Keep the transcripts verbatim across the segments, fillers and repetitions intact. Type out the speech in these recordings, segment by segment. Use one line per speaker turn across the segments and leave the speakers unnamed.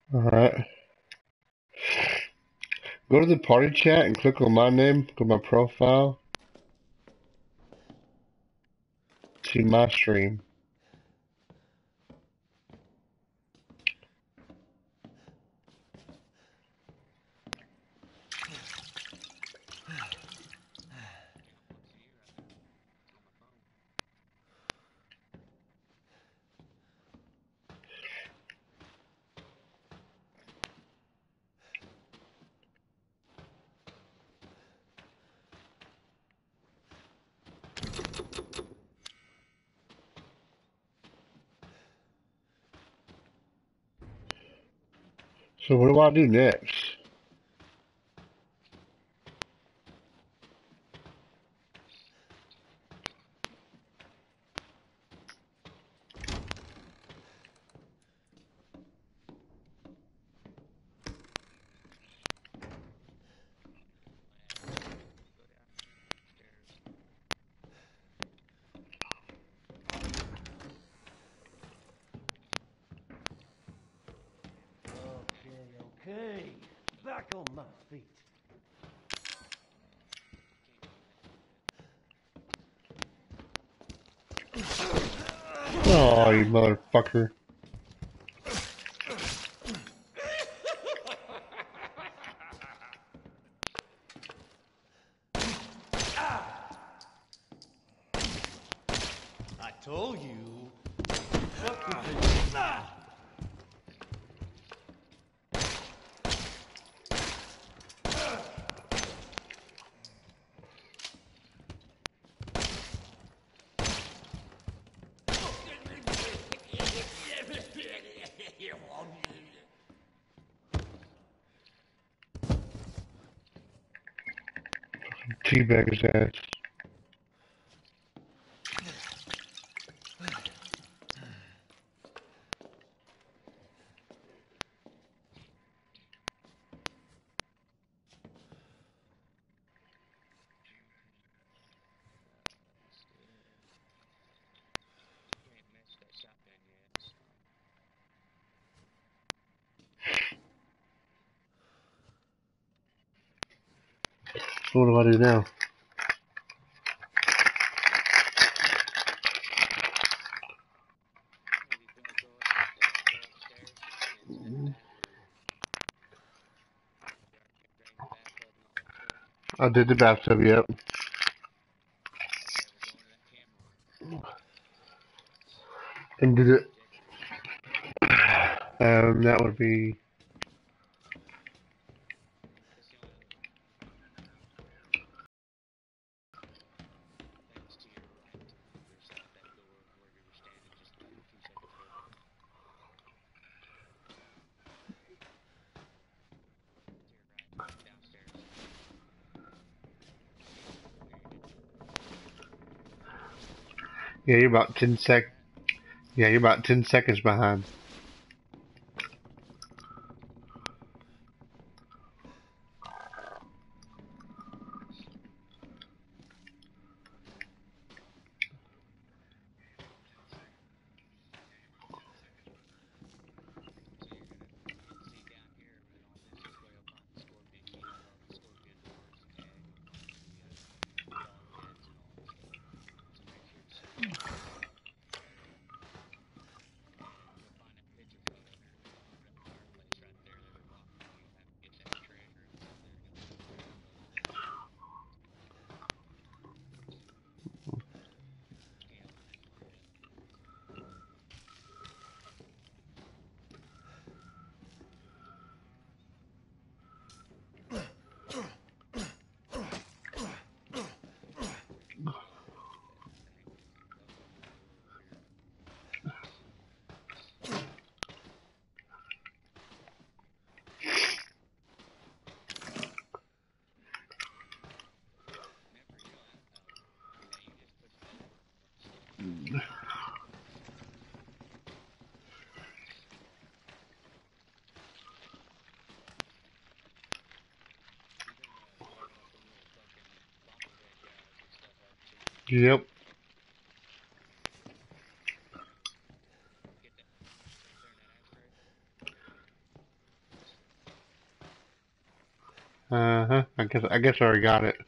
Alright. Go to the party chat and click on my name, go to my profile, see my stream. So what do I do next?
Okay, okay. Back on my feet.
Oh, you motherfucker.
I told you. What could be?
Teabag his ass. So what do I do now? I did the bathtub, yep. And did it. Um, that would be. Yeah, you're about ten sec. Yeah, you're about ten seconds behind. Yep. Uh huh. I guess I guess I already got it.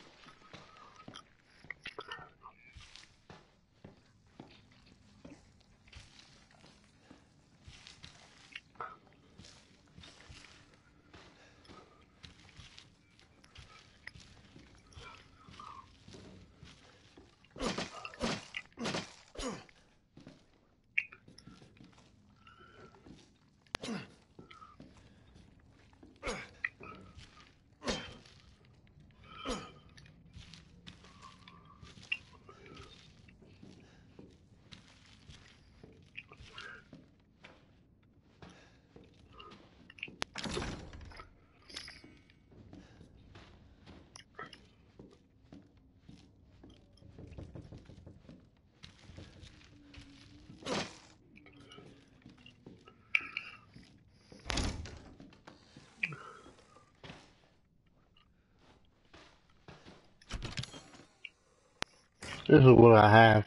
This is what I have.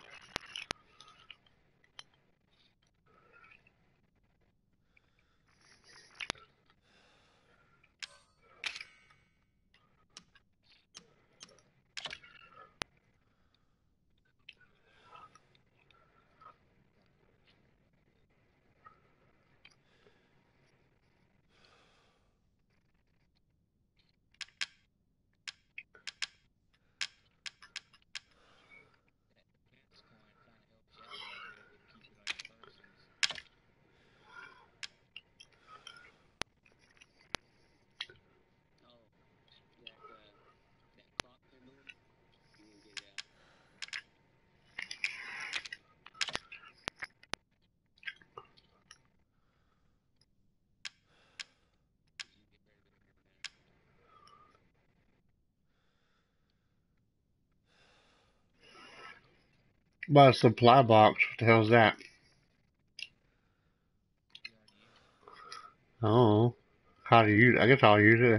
By a supply box. What the hell's that? Oh, how do you? I guess I'll use it.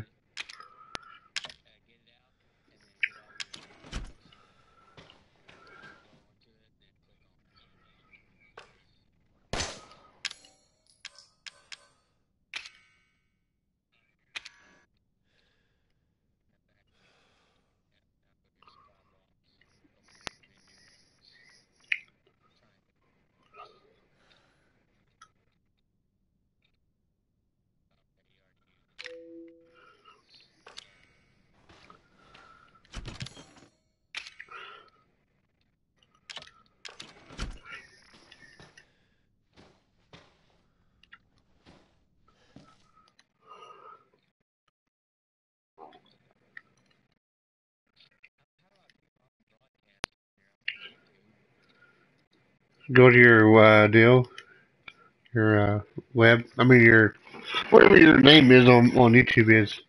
Go to your uh, deal, your uh, web. I mean your whatever your name is on on YouTube is.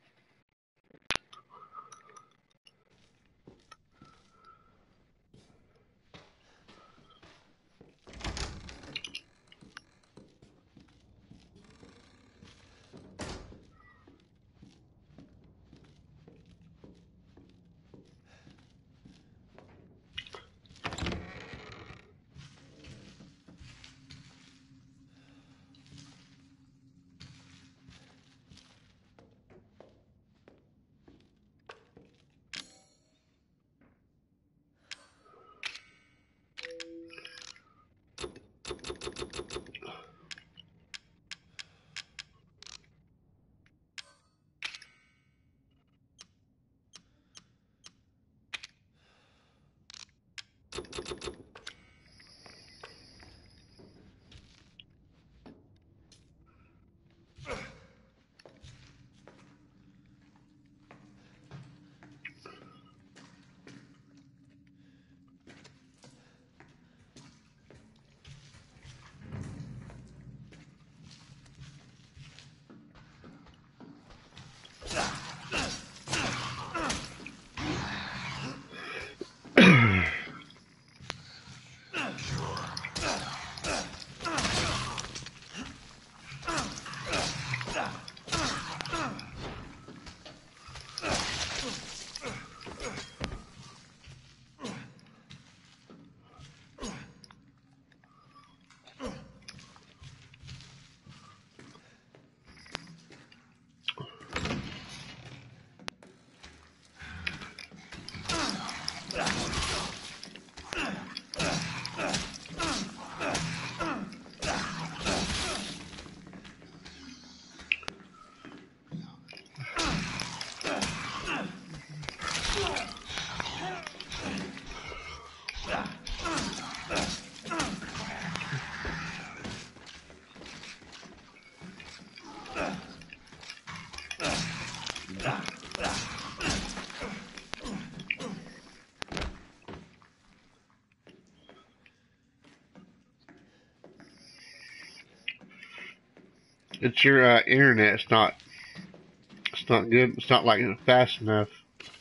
It's your uh, internet. It's not. It's not good. It's not like fast enough.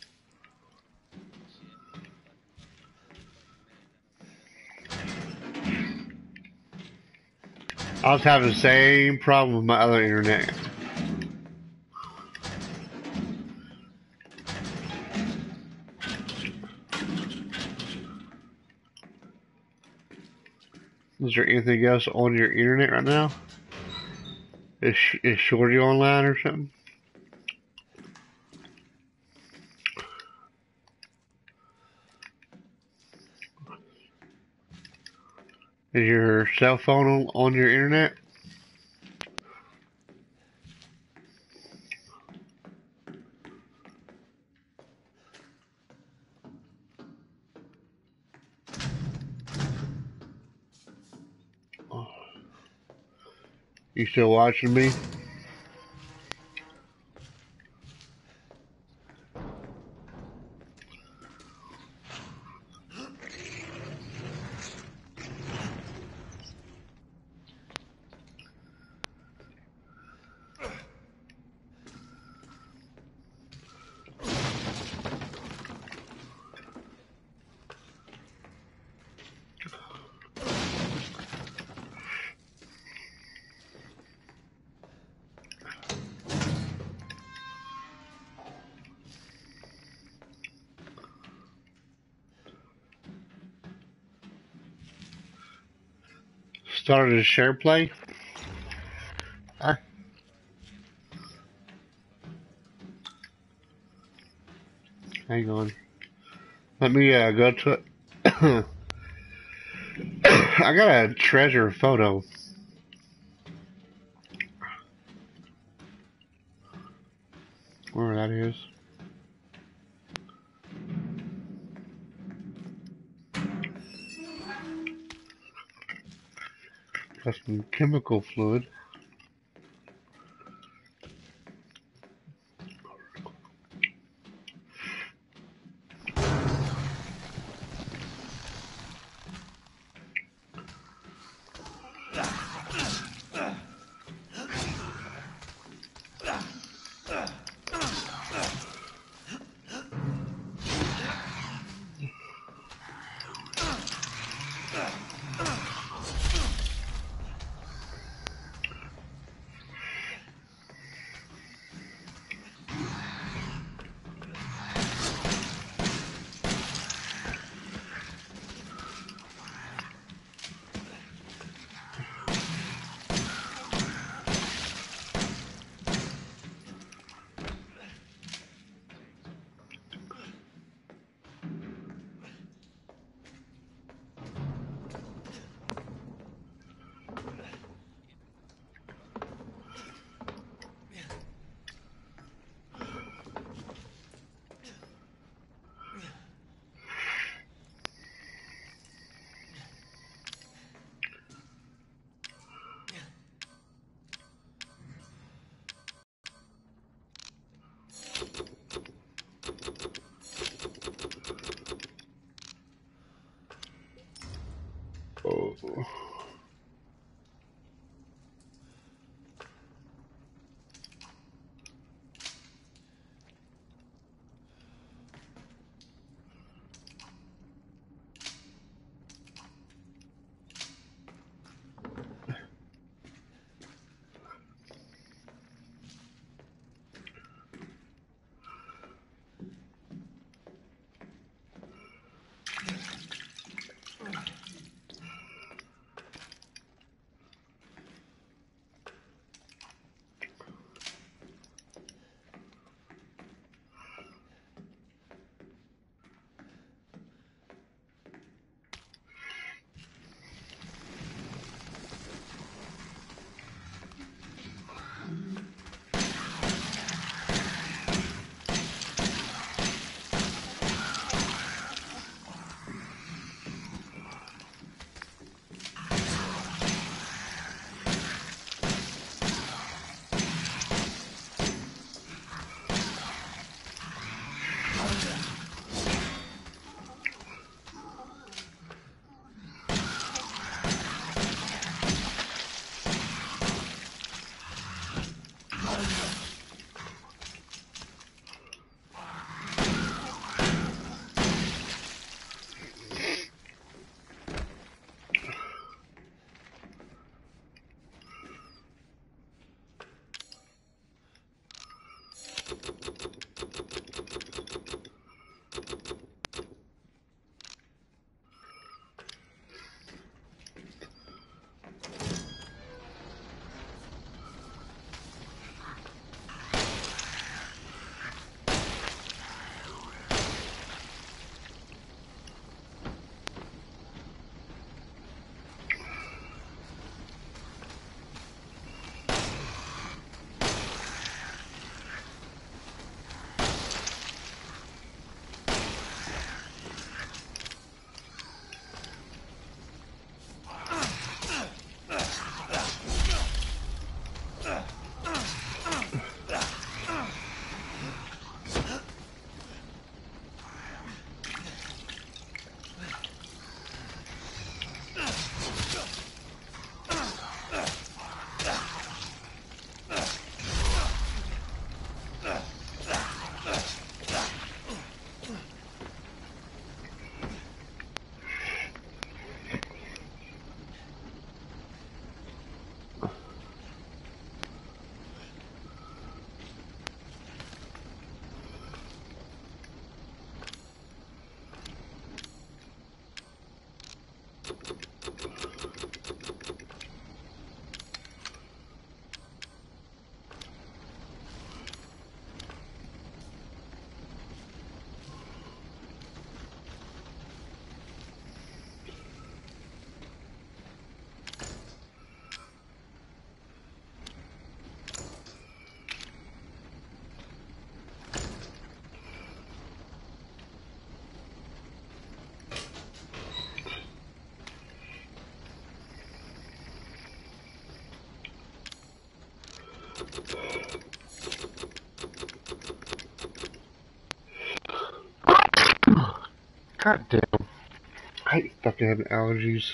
I was having the same problem with my other internet. Is there anything else on your internet right now? Is, is Shorty online or something? Is your cell phone on, on your internet? You still watching me? Started a share play? Huh? Hang on. Let me uh, go to it. I got a treasure photo. Where that is. Got some chemical fluid. Oh. God damn. I hate fucking having allergies.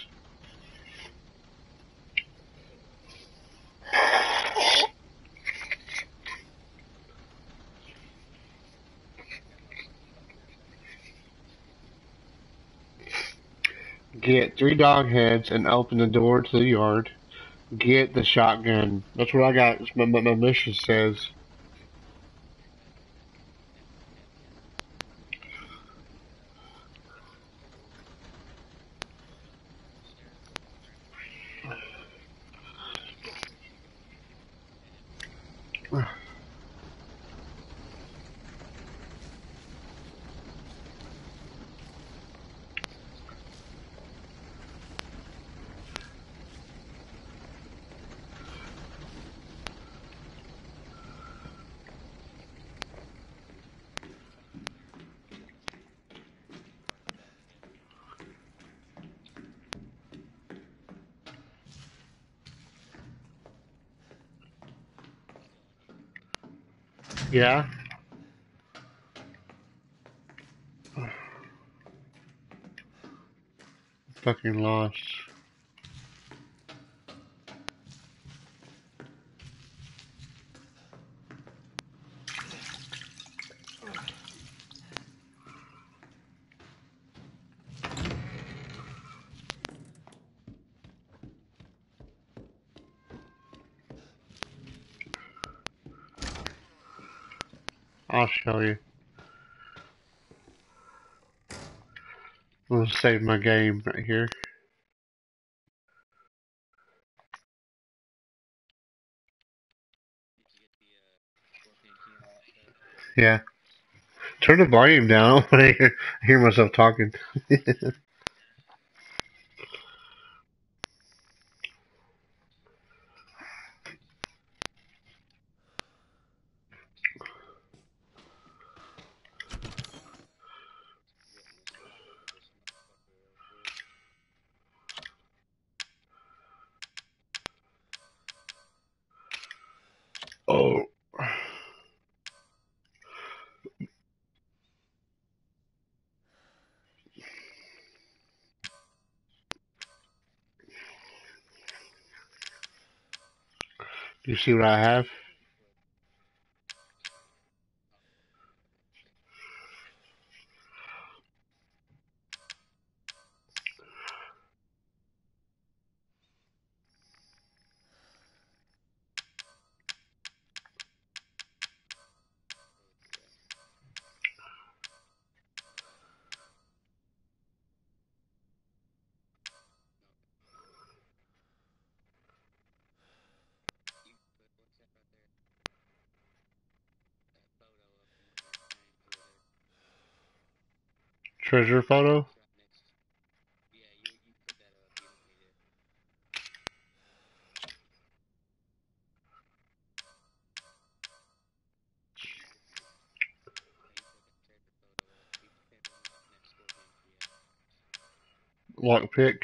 Get three dog heads and open the door to the yard. Get the shotgun. That's what I got. That's what my, my mission says. Yeah? Fucking lost. I'll show you. I'm gonna save my game right here. Yeah. Turn the volume down when I hear, hear myself talking. Oh. You see what I have? treasure photo? Lockpick.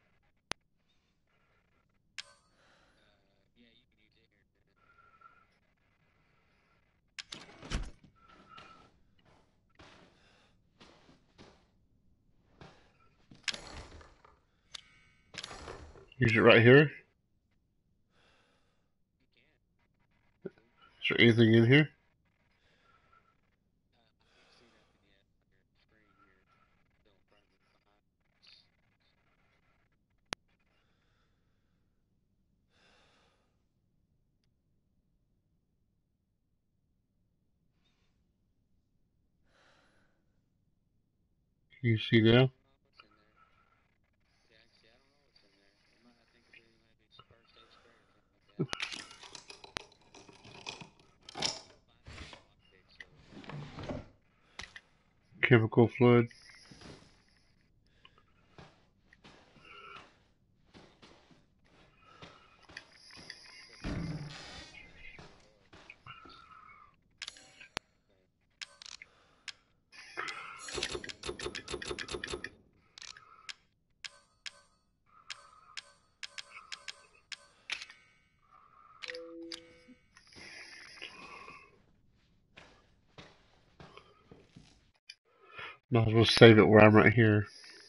Use it right here. Is there anything in here? Can you see now? Chemical fluid. Might as well save it where I'm right here.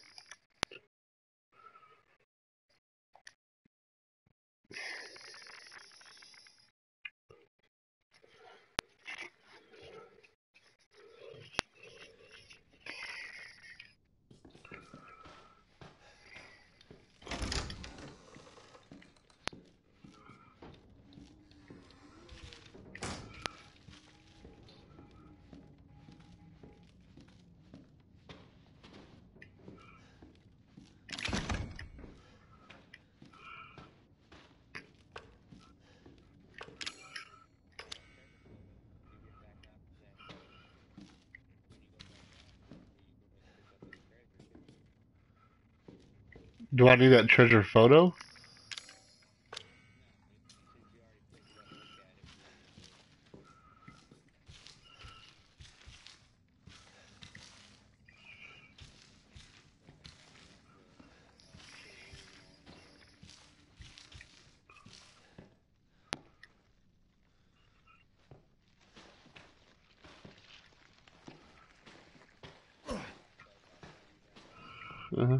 Do I need that treasure photo? Uh-huh.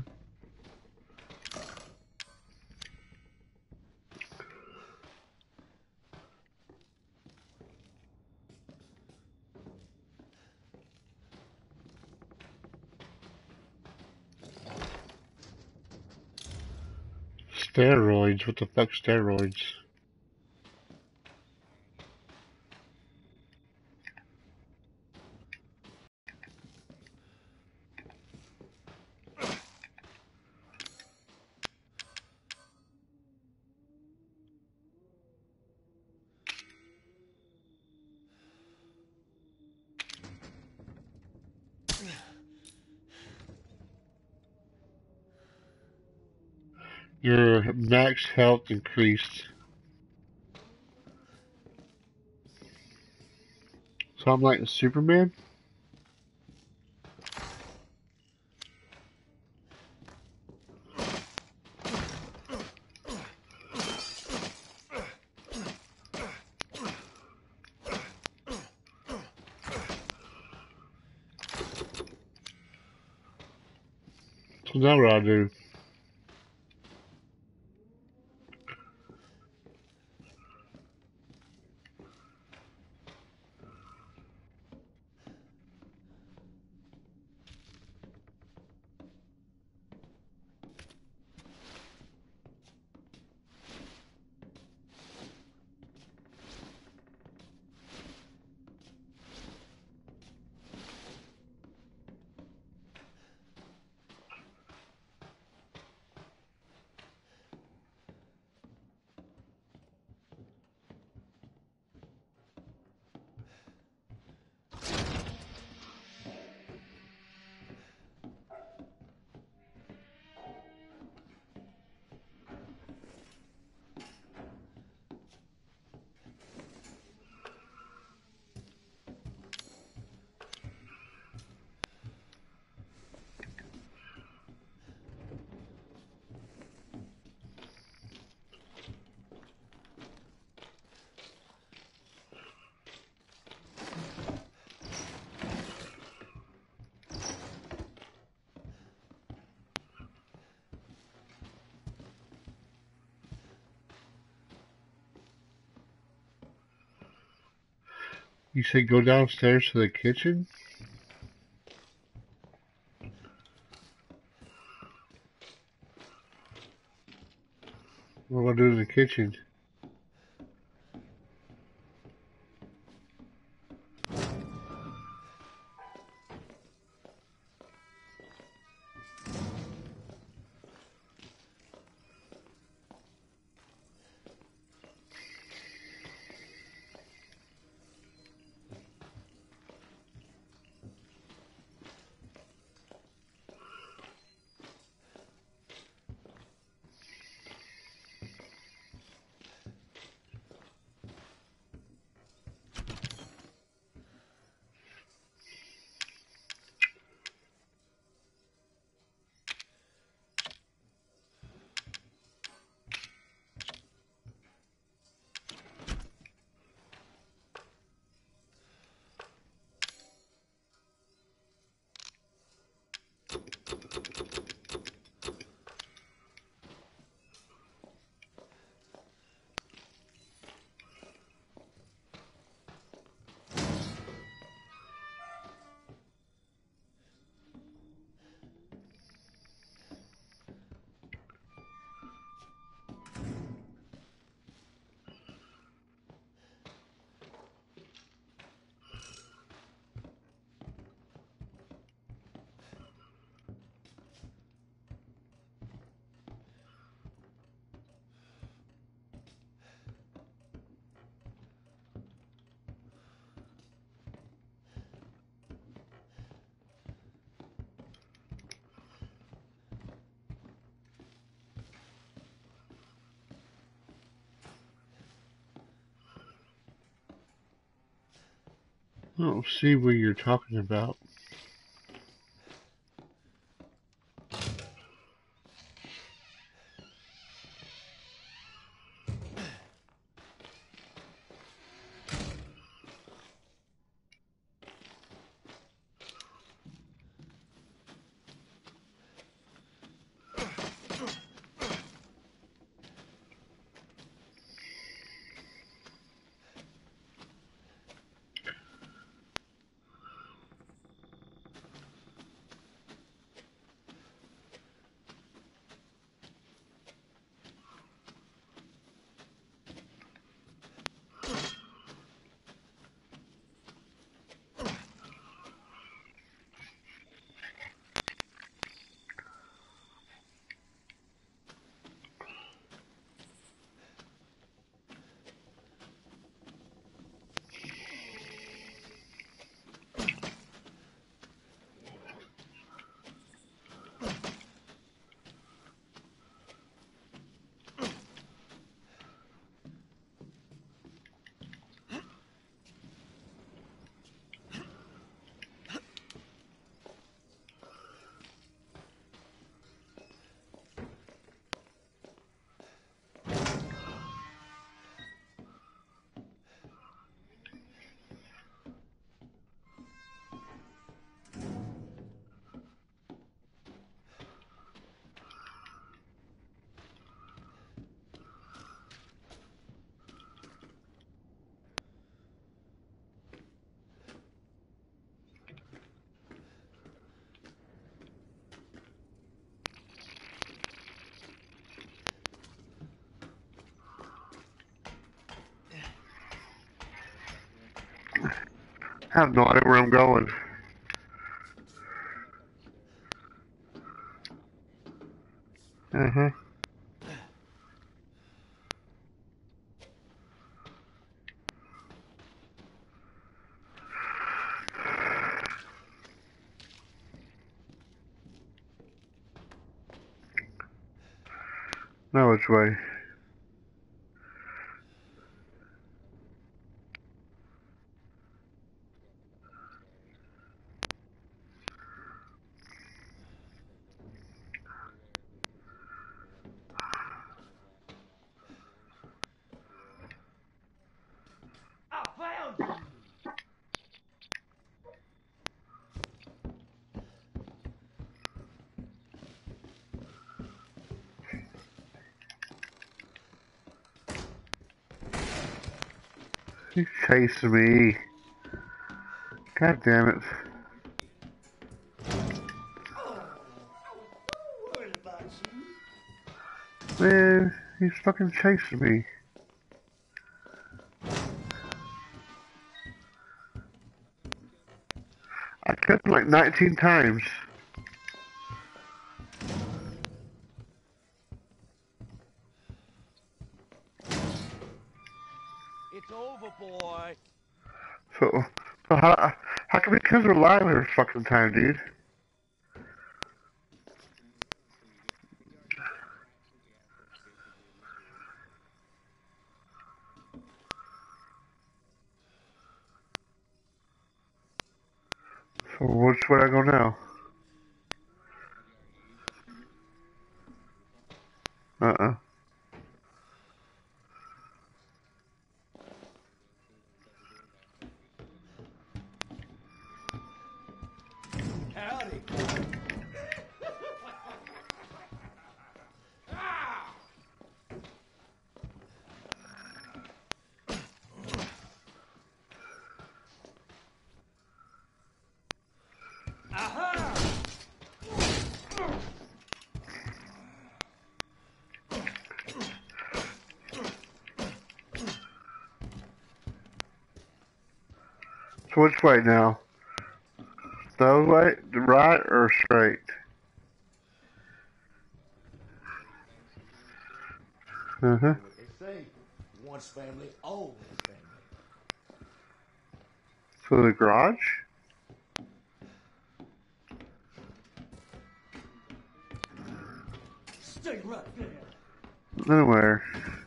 Steroids? What the fuck steroids? Your max health increased. So I'm like Superman? So now what I do? You said go downstairs to the kitchen? What am I doing in the kitchen? I don't see what you're talking about. I have no idea where I'm going. Uh-huh. Now which way?
I found you!
He's chasing me. God damn it.
Worried about you.
Man, he's fucking chasing me. I killed him like nineteen times.
It's over, boy.
So, so how, how come he kills her alive every fucking time, dude? So which way I go now? Uh-uh.
Howdy. Aha!
So which way now? The way, the right or straight? Uh-huh.
What they say, once family, always family.
So the garage?
Stay right there.
Then where?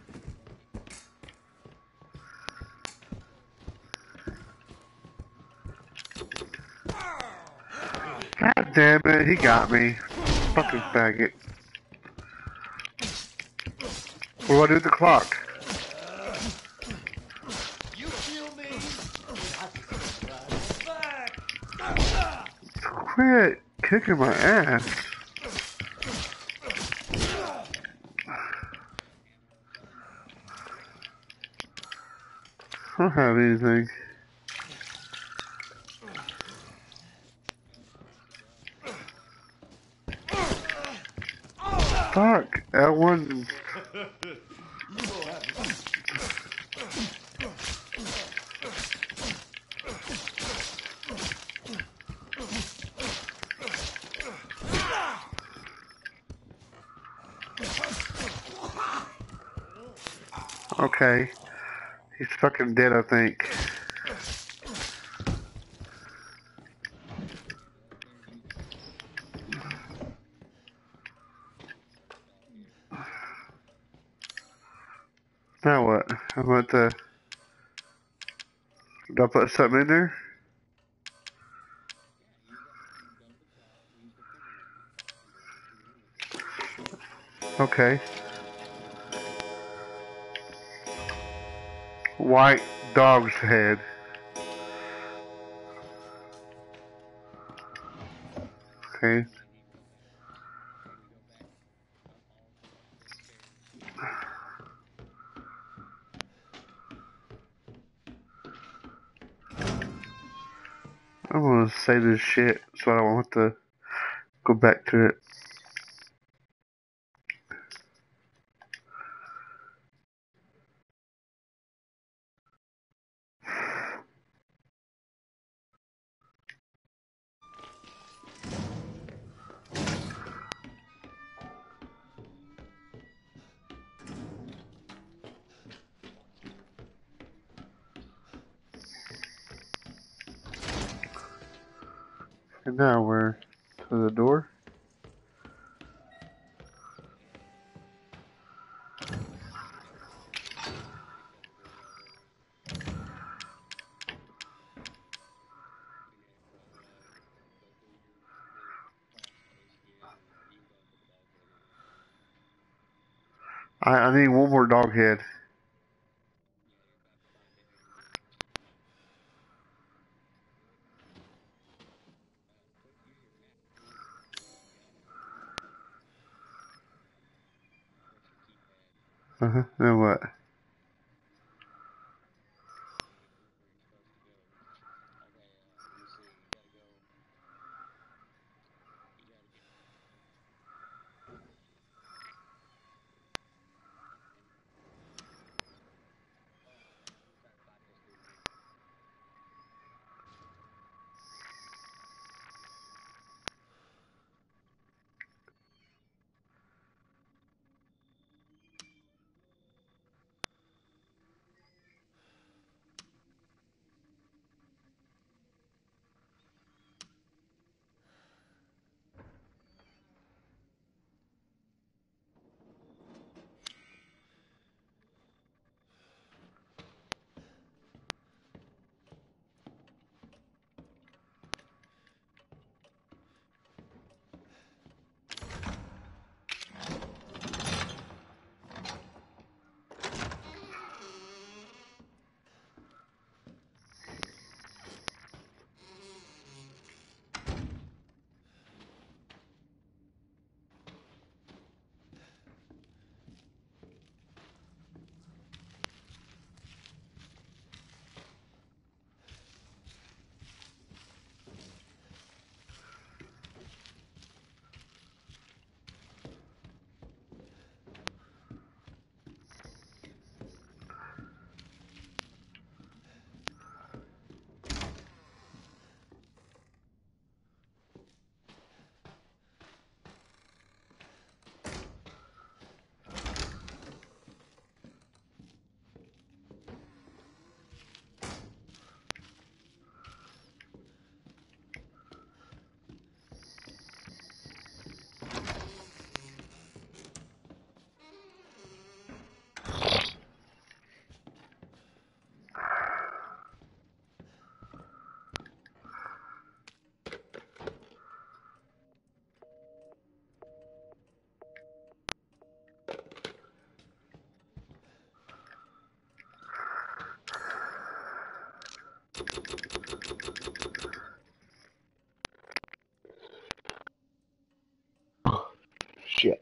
God damn it, he got me. Fucking faggot. What do I do with the clock?
You feel me? Back.
Quit kicking my ass. I don't have anything. Fuck, L one.
You gonna have to.
Okay. He's fucking dead, I think. Now what? I'm about to... Do I put something in there? Okay. White dog's head. Okay. I'm gonna save this shit so I don't have to go back to it. And now we're to the door. I, I need one more dog head. Uh-huh. Then what? Shit.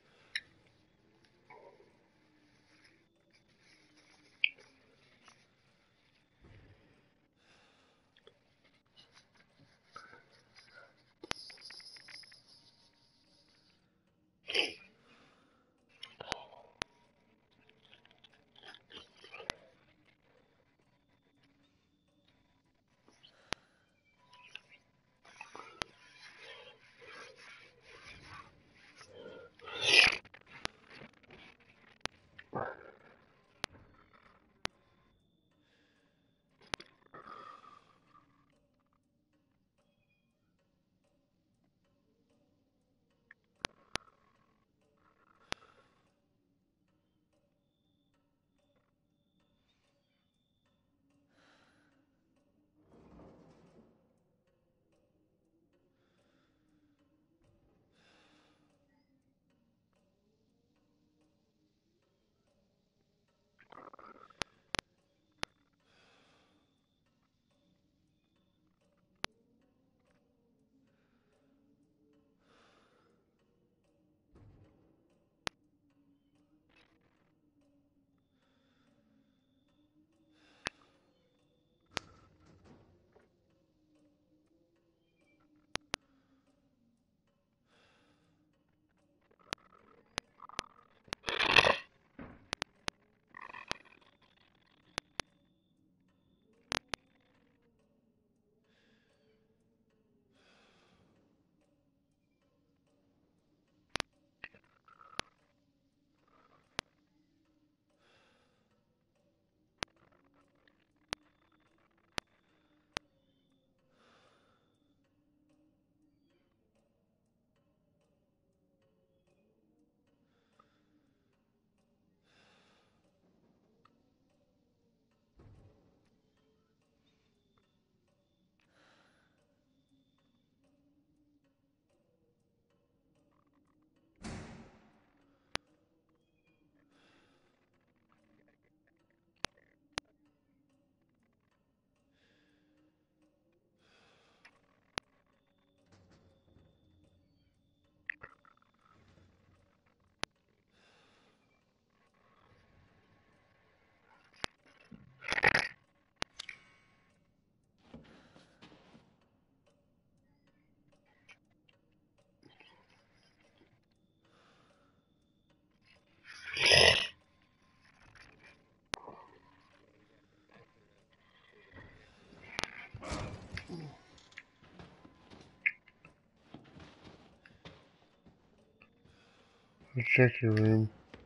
Let's check your room.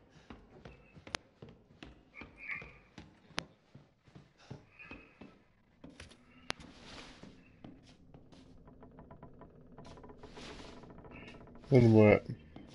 And what?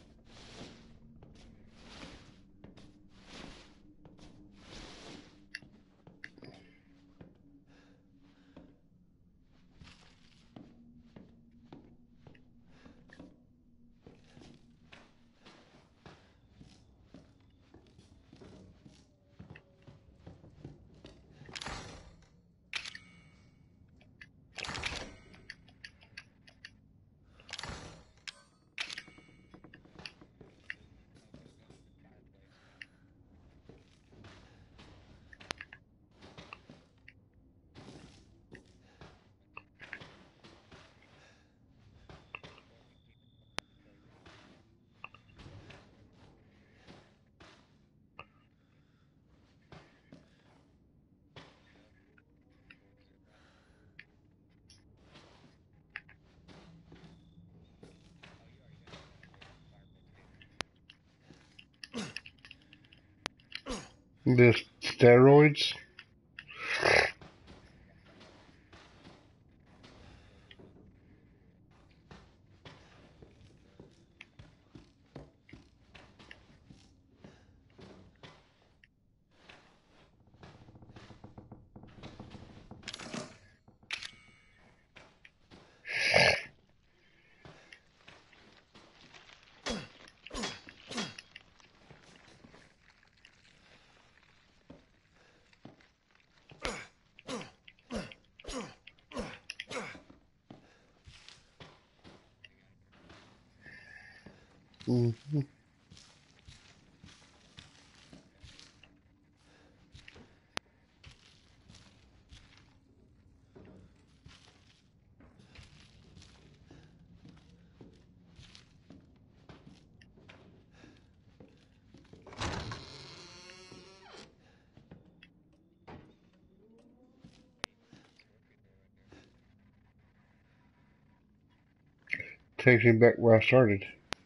The steroids? Mm-hmm. Takes me back where I started.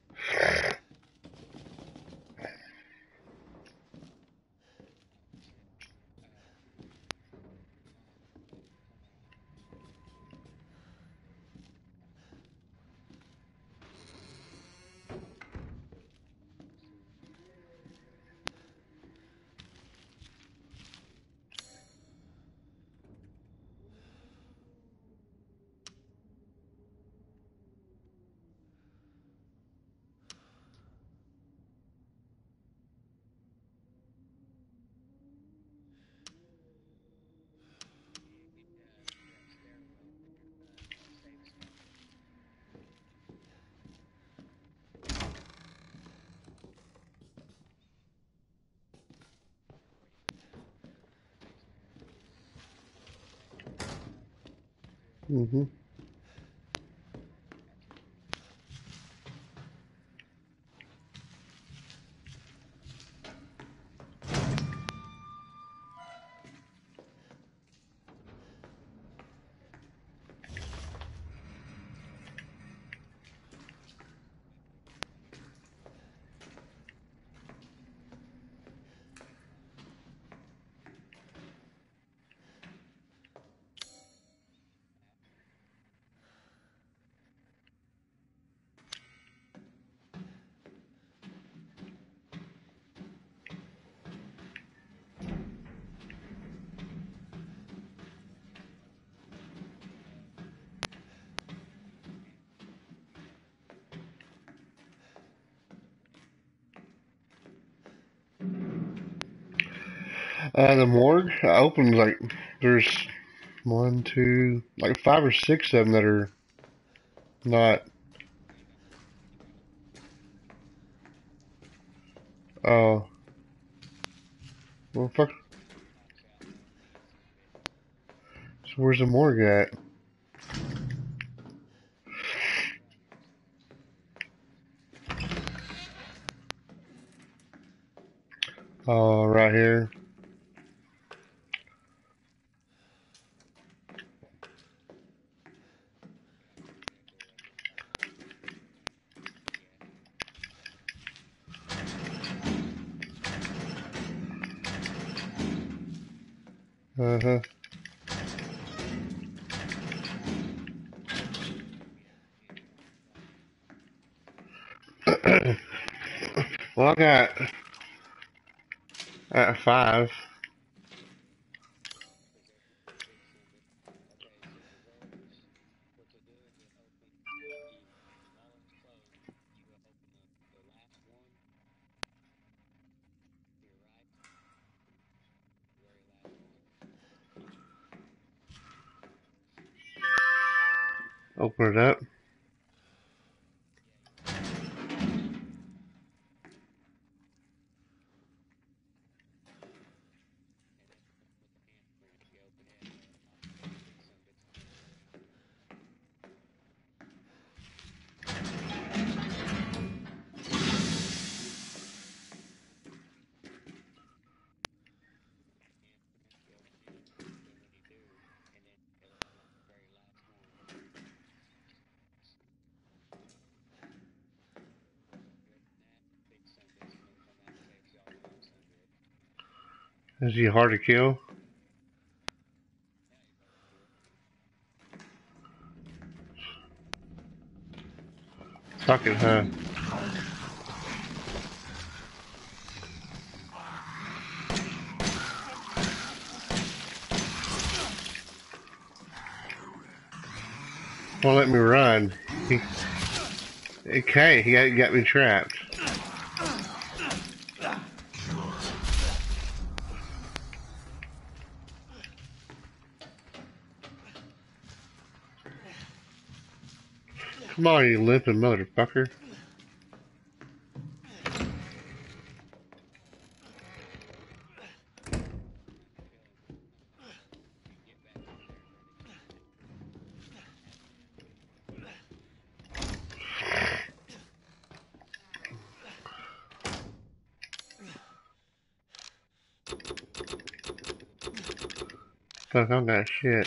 Mm-hmm. Uh, the morgue, I opened like, there's one, two, like five or six of them that are not, uh, well, fuck, so where's the morgue at? Oh, right here. Uh-huh. Well, I got at five. Open it up. Is he hard to kill? Fucking huh. Won't let me run. He, it can't. He got, got me trapped. Come on, you limping motherfucker. Fuck, I got shit.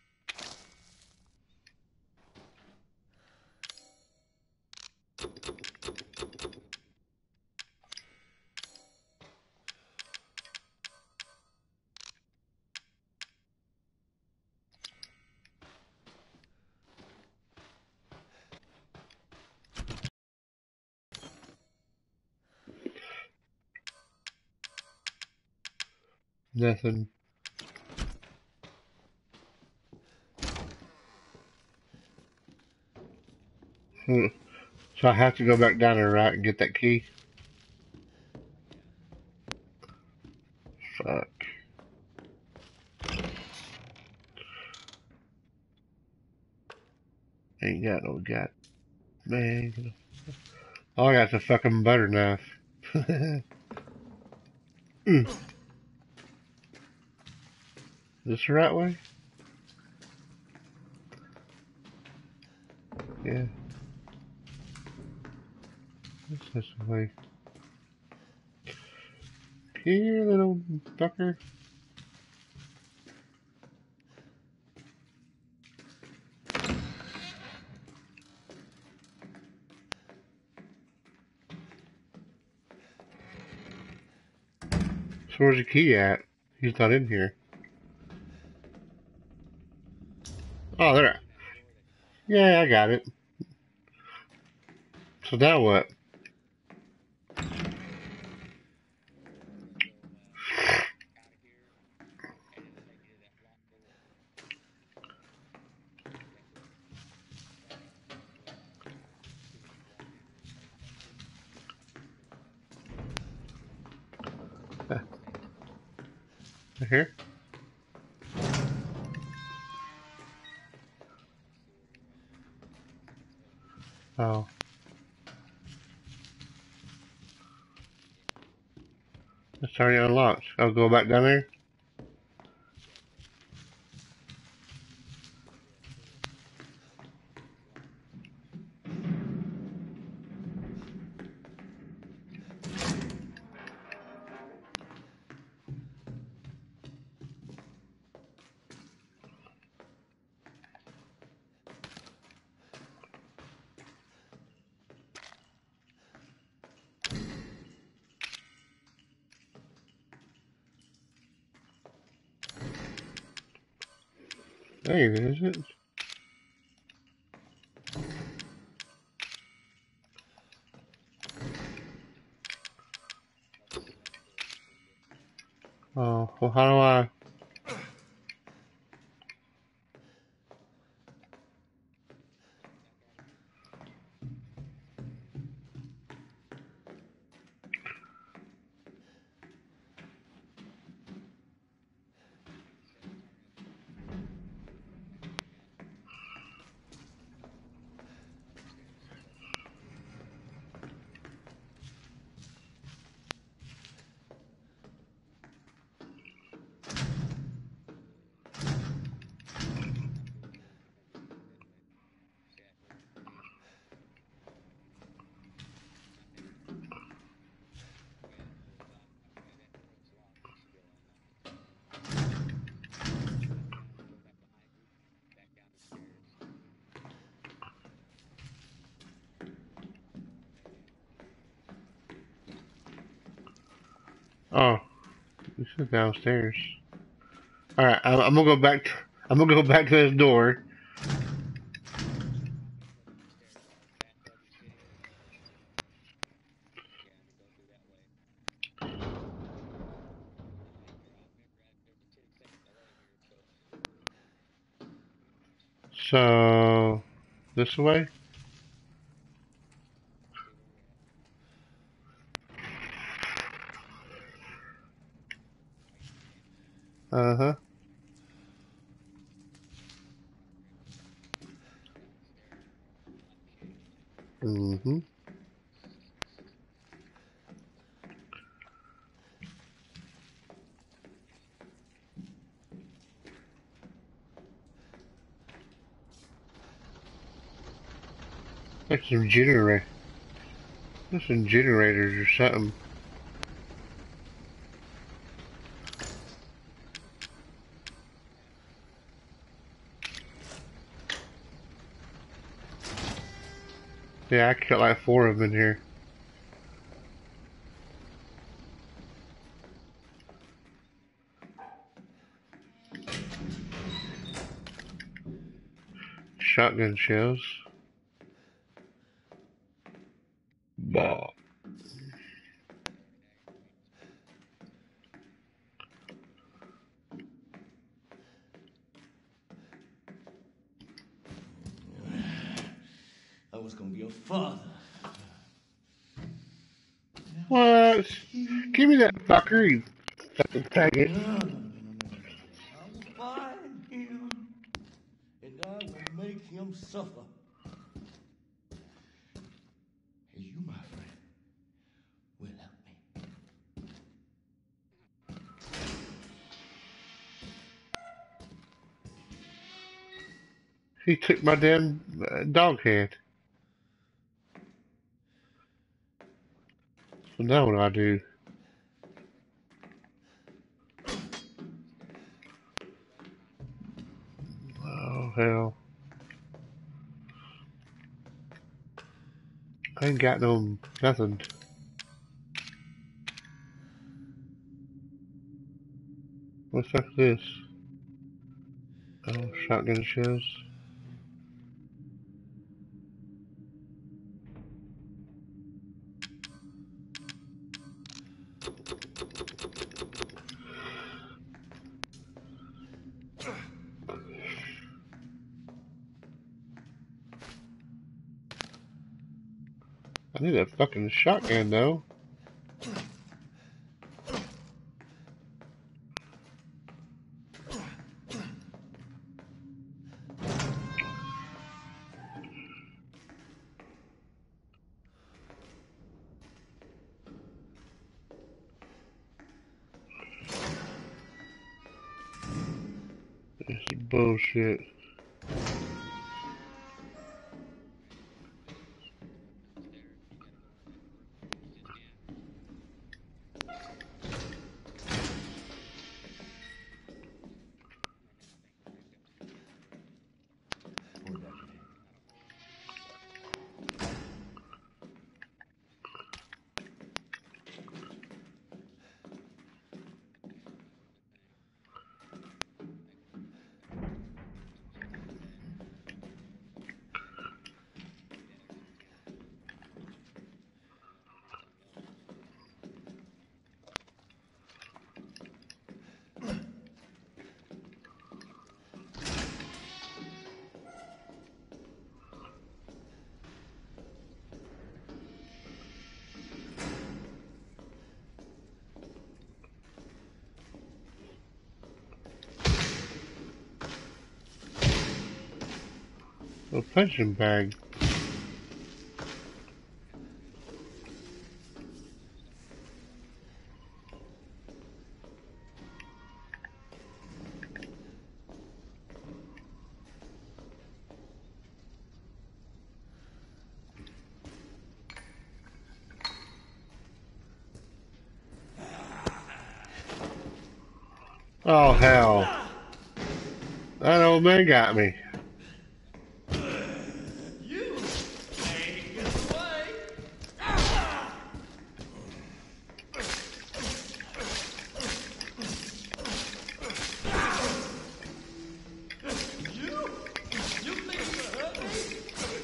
Nothing. Hmm. So I have to go back down there, right, and get that key? Fuck. Ain't got no got. Man. All I got's a fucking butter knife. Mm. This the right way? Yeah. This is the way. Here, little fucker. So where's the key at? He's not in here. Oh, there. Yeah, I got it. So now what? Uh, Here? Oh. It's already unlocked. I'll go back down there. There it is. It. Oh, well, how do I? Oh, this is downstairs. All right, I'm, I'm gonna go back. To, I'm gonna go back to this door. So, this way? Uh-huh. Mm-hmm. There's some generator. There's some generators or something. Yeah, I killed like four of them in here. Shotgun shells. Bah.
I was gonna be a father.
What? Give me that fucker, you fucking faggot.
No, no, no, no, no, no. I will find him, and I will make him suffer. And you, my friend, will help me.
He took my damn uh, dog head. So now what do I do? Oh, hell. I ain't got no nothing. What's up with this? Oh, shotgun shells. I need a fucking shotgun though. This is bullshit.
What about you?
A punching bag. Oh hell. That old man got me.
You ain't get away. You? You think you can hurt me?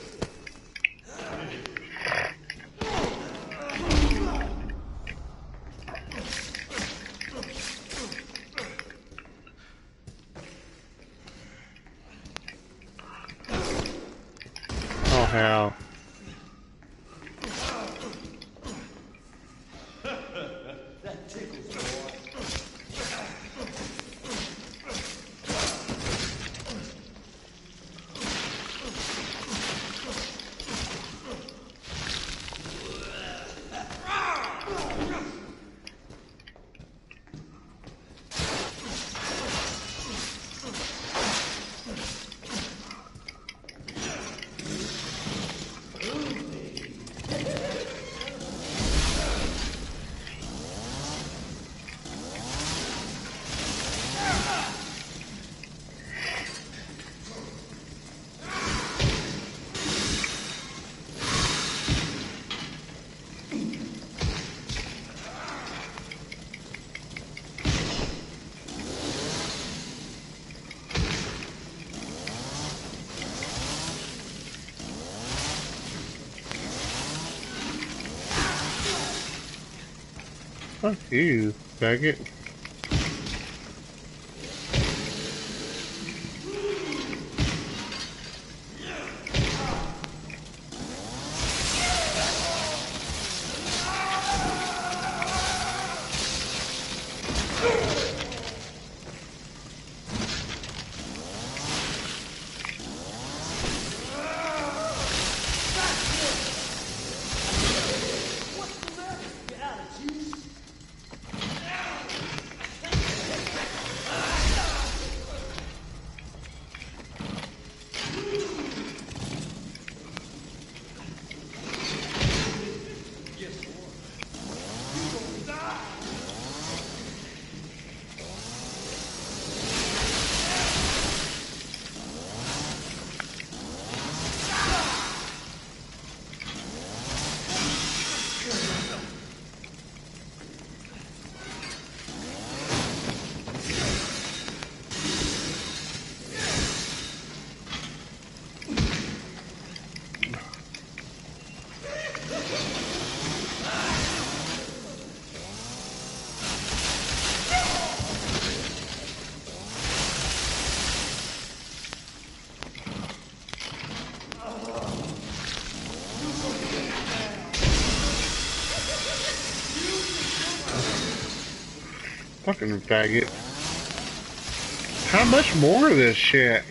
Oh hell.
That tickles, boy.
Fuck you, faggot. Fucking faggot. How much more of this shit?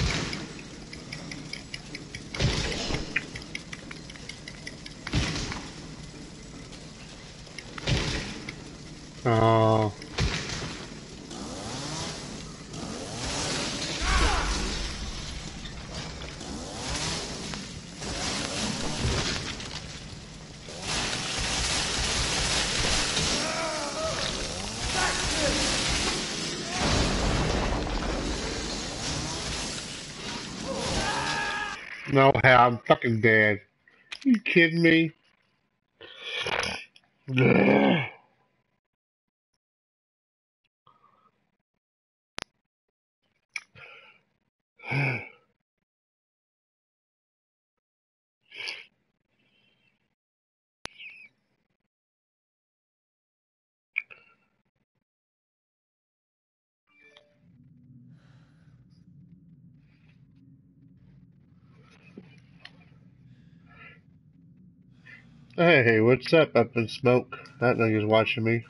Oh. No, how I'm fucking dead. You kidding me? Ugh. Hey, what's up up in smoke? That nigga's watching me.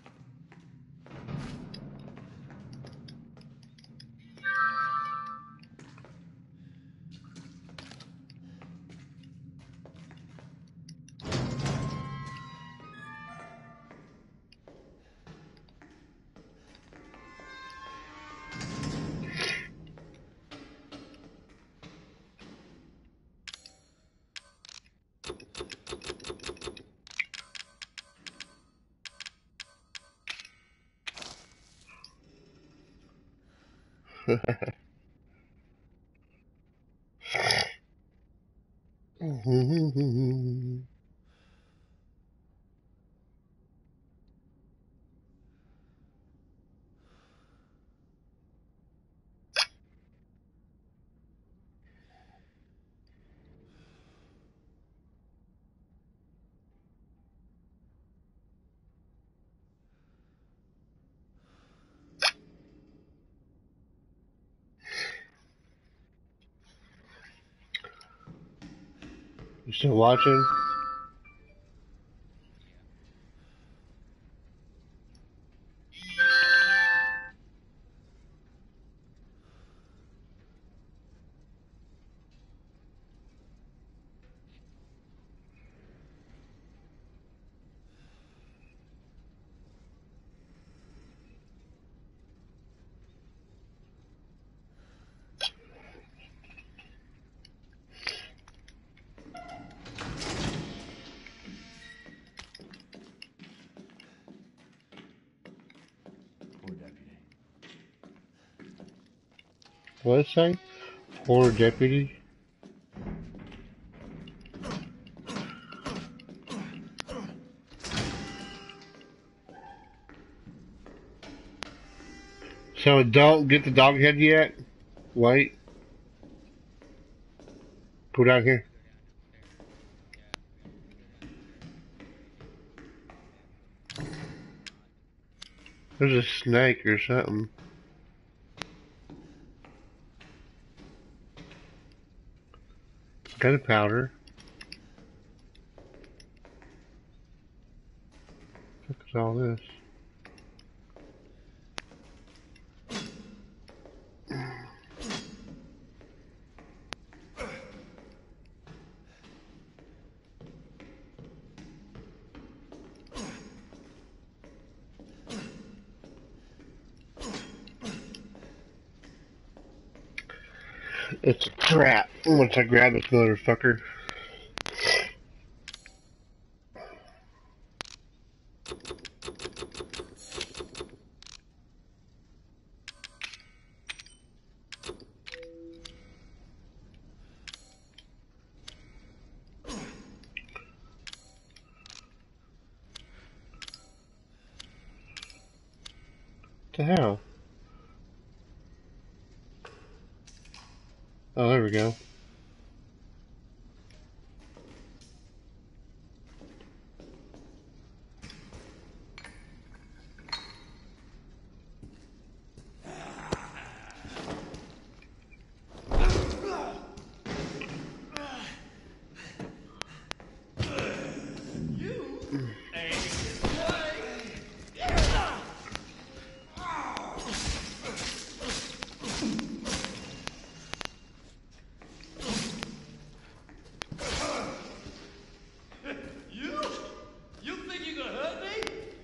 You still watching?
Poor deputy.
What it say? Poor deputy? So don't get the dog head yet? Wait. Go down here. There's a snake or something. Gunpowder. What is all this? It's a trap. Once I grab this motherfucker. What the hell? Oh, there we go.
You? You think you gonna hurt me?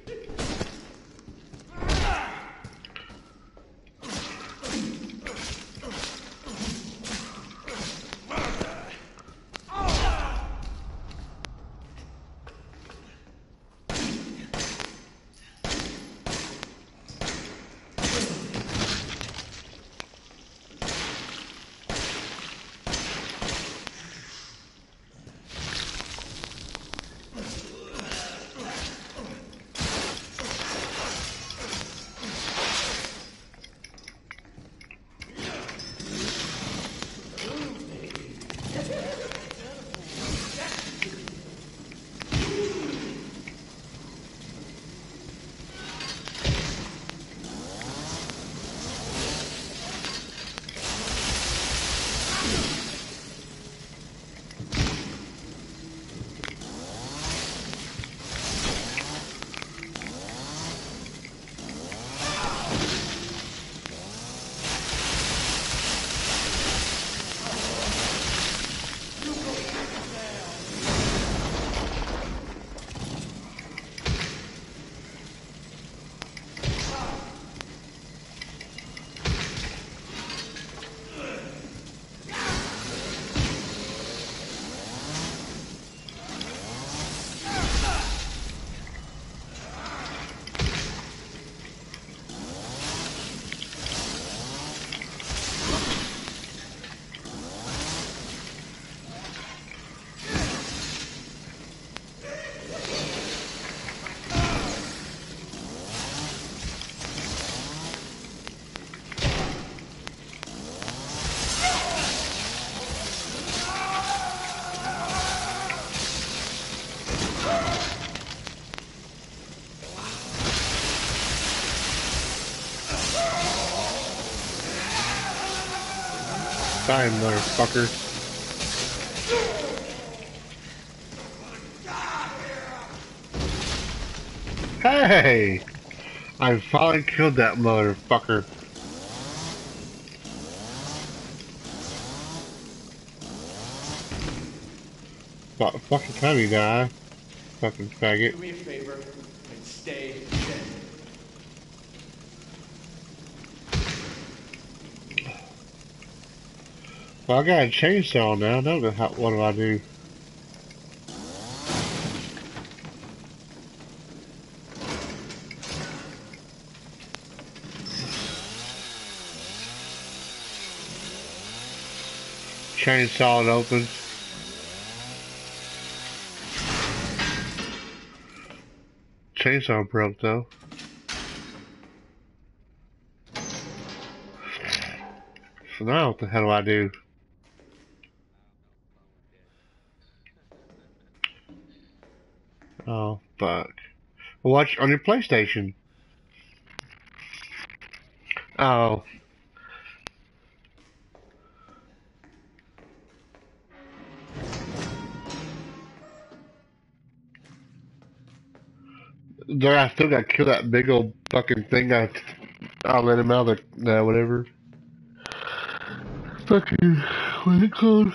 Die, motherfucker. Hey! I finally killed that motherfucker. About fucking time you die. Fucking faggot.
Do me a favor and stay dead.
Well, I got a chainsaw now. I don't know how, what do I do? Chainsaw it open. Chainsaw broke though. So now what the hell do I do? Oh, fuck. Watch on your PlayStation. Oh. There, I still got to kill that big old fucking thing. I, I let him out of the, uh, whatever. Fucking, what's it called?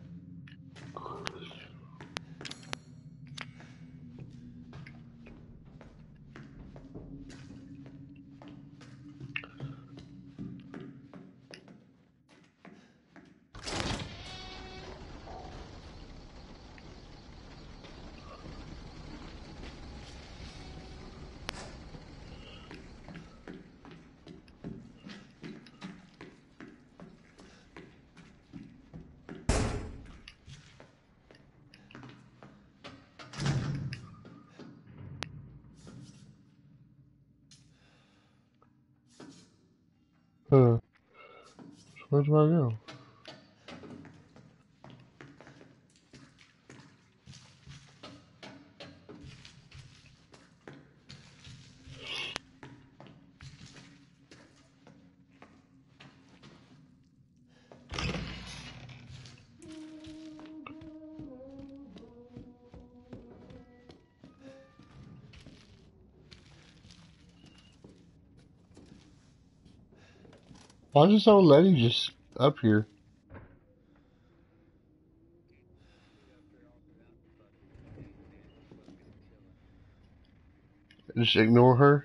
Huh. Where do I go? Why is this old lady just up here? Just ignore her?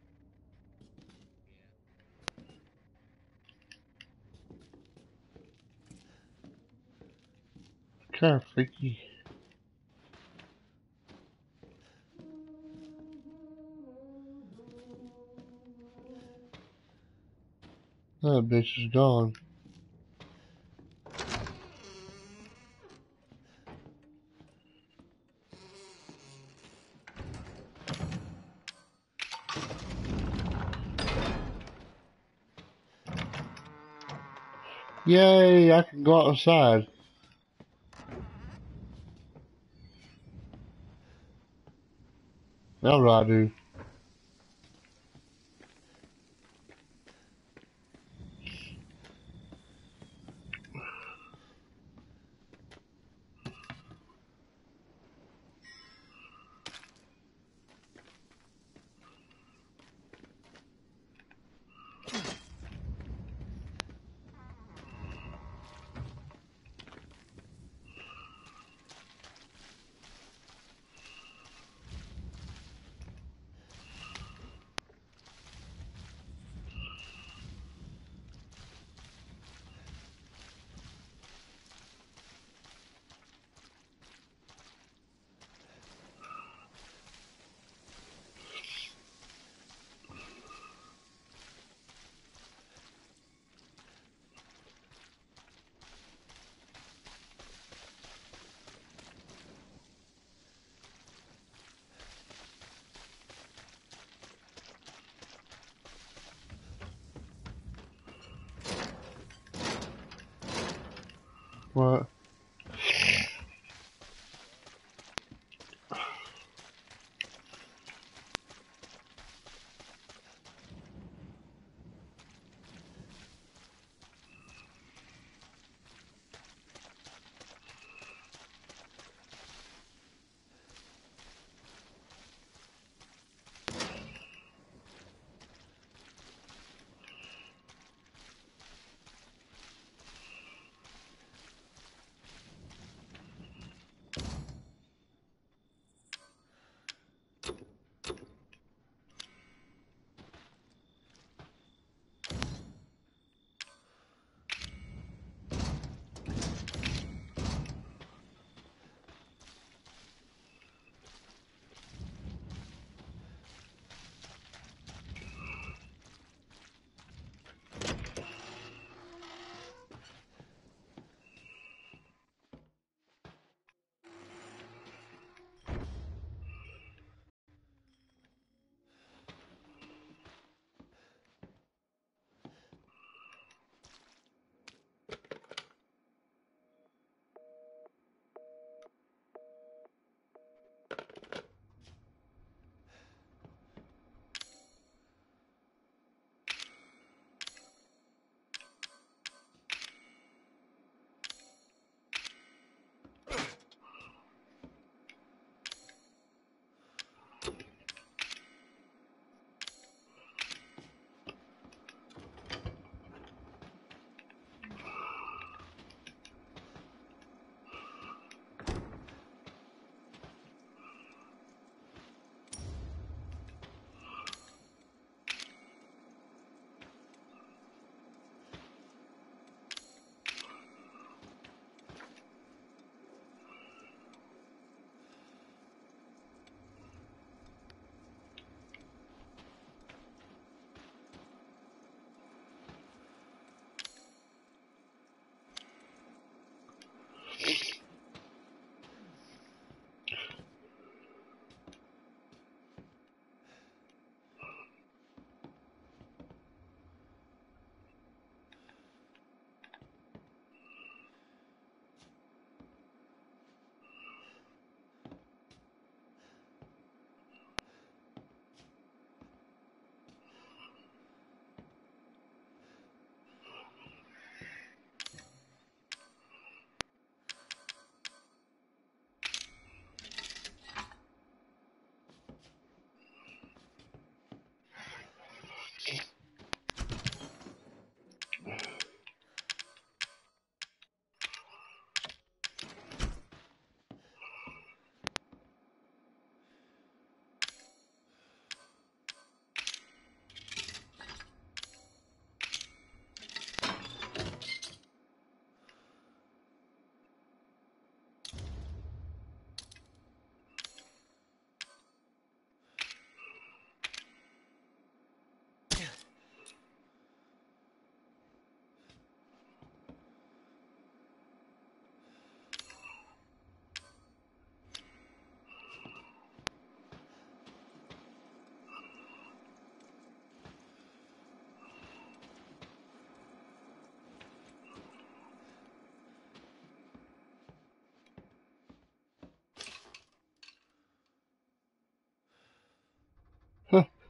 Kind of freaky. That bitch is gone. Yay, I can go outside. Now what do I do? What?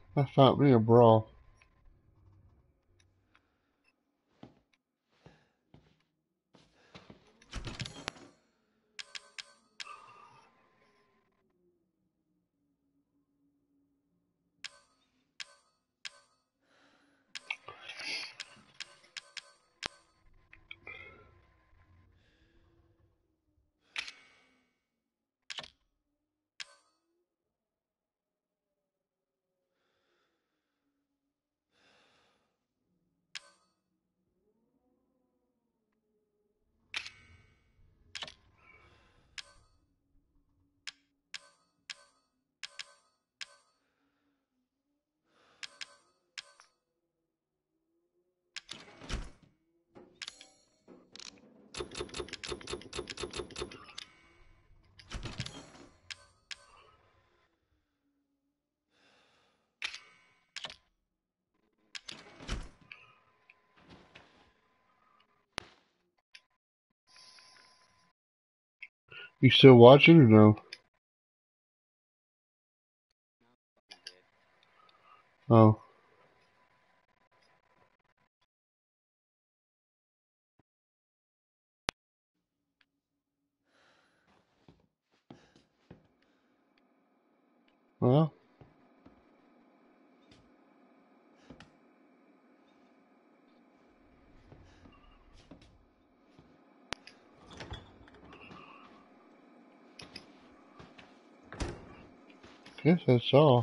I found me a brawl. You still watching or no? Oh. Well, guess that's all.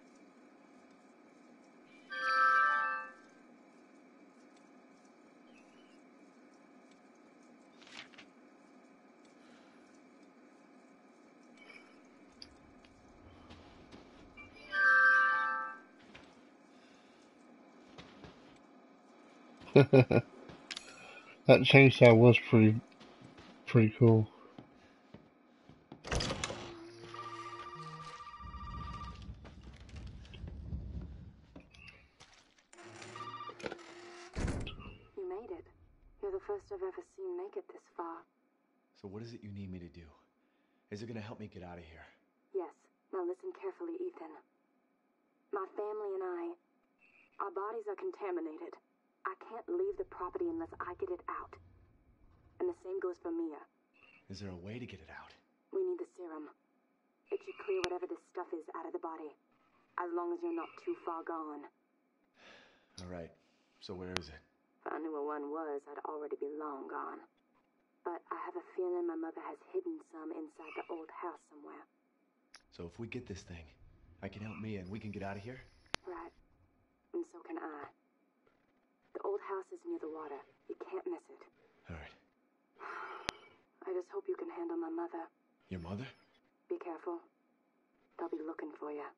That chainsaw was pretty pretty cool.
You made it. You're the first I've ever seen make it this far.
So what is it you need me to do? Is it gonna help me get out of here?
Yes. Now listen carefully, Ethan. My family and I, our bodies are contaminated. I can't leave the property unless I get it out. And the same goes for Mia.
Is there a way to get it out?
We need the serum. It should clear whatever this stuff is out of the body. As long as you're not too far gone.
Alright, so where is it?
If I knew where one was, I'd already be long gone. But I have a feeling my mother has hidden some inside the old house somewhere.
So if we get this thing, I can help Mia and we can get out of here?
Right. And so can I. The old house is near the water. You can't miss it.
Alright.
I just hope you can handle my mother.
Your mother?
Be careful. They'll be looking for you.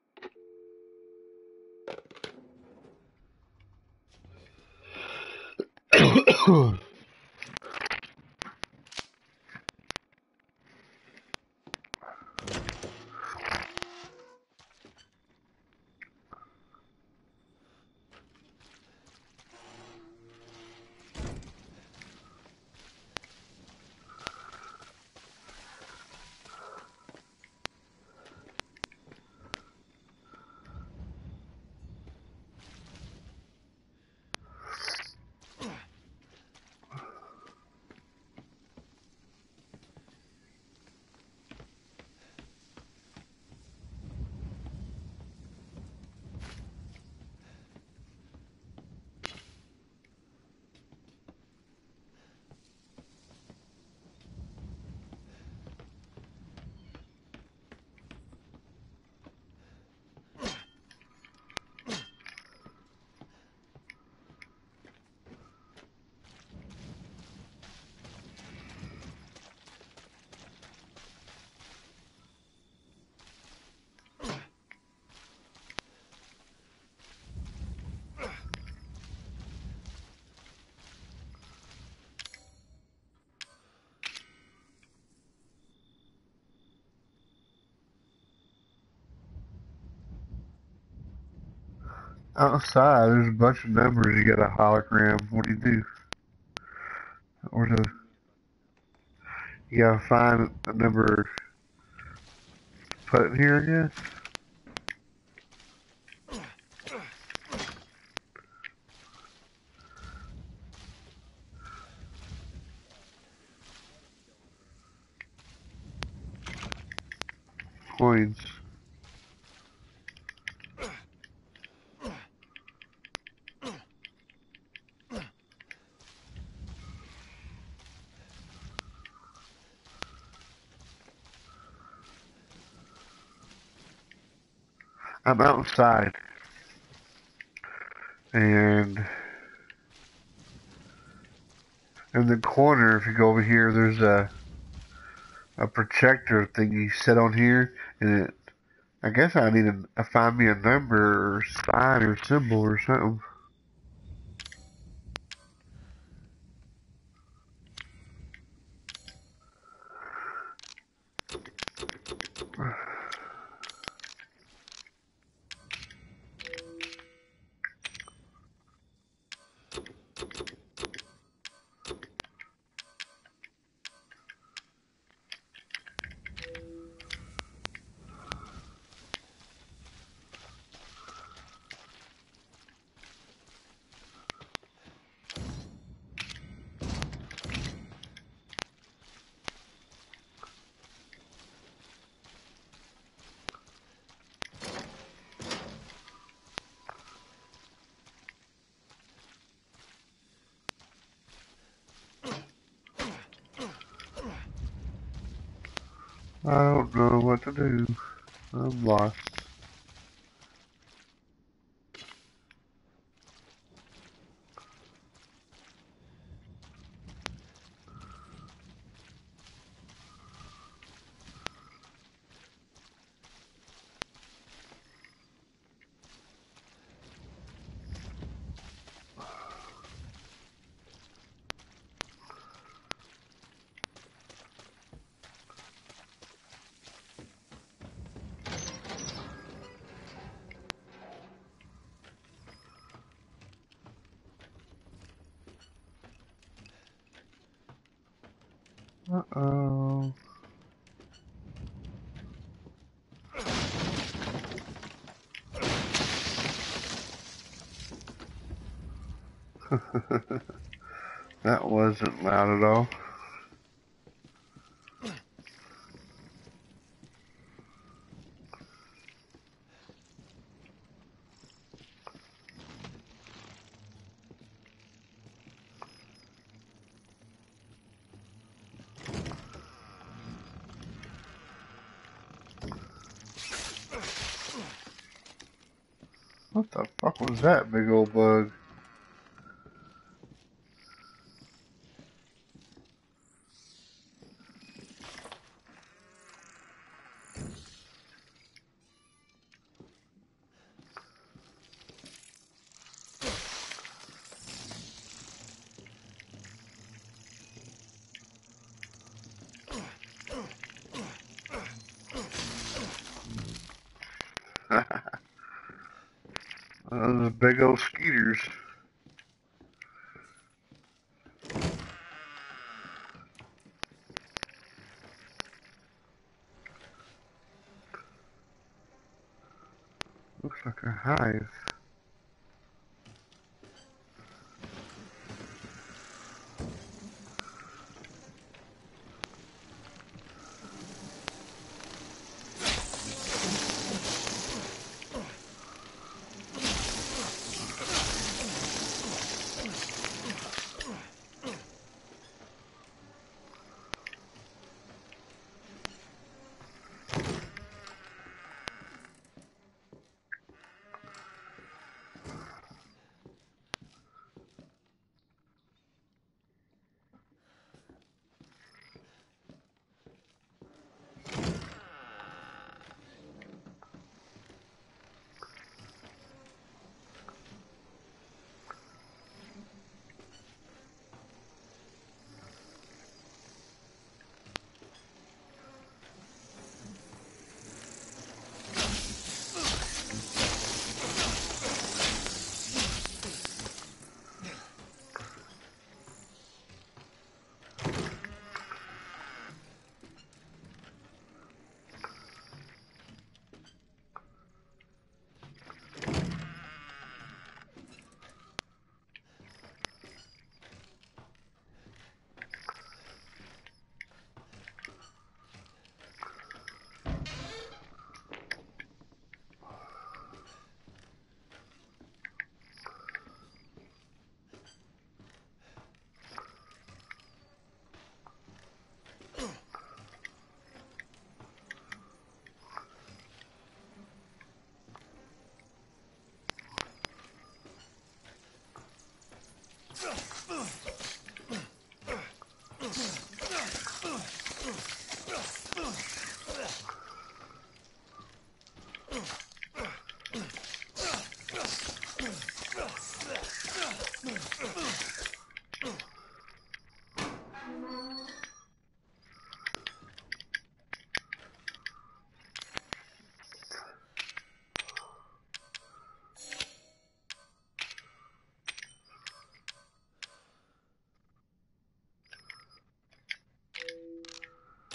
Outside, there's a bunch of numbers. You got a hologram. What do you do? Or the you gotta find a number. Put it here, I guess. coins. I'm outside, and in the corner, if you go over here, there's a a projector thing you set on here, and it. I guess I need to uh, find me a number or sign or symbol or something. I don't know what to do. I'm lost. Uh-oh. That wasn't loud at all. What the fuck was that big old bug? Those big old skeeters. Looks like a hive.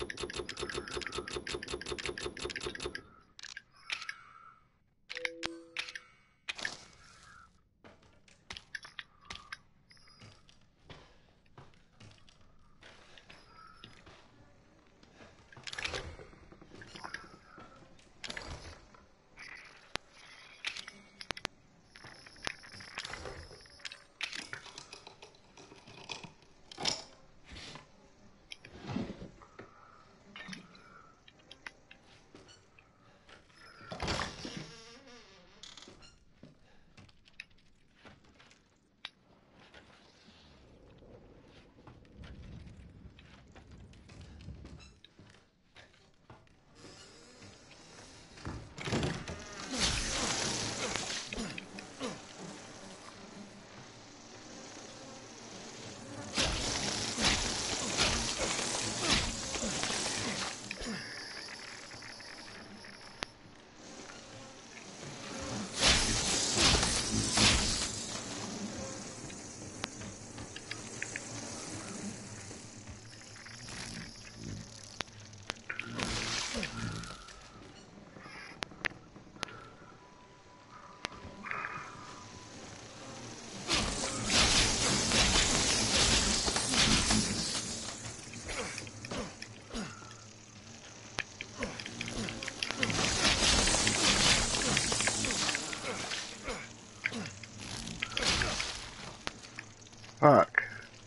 Fuck.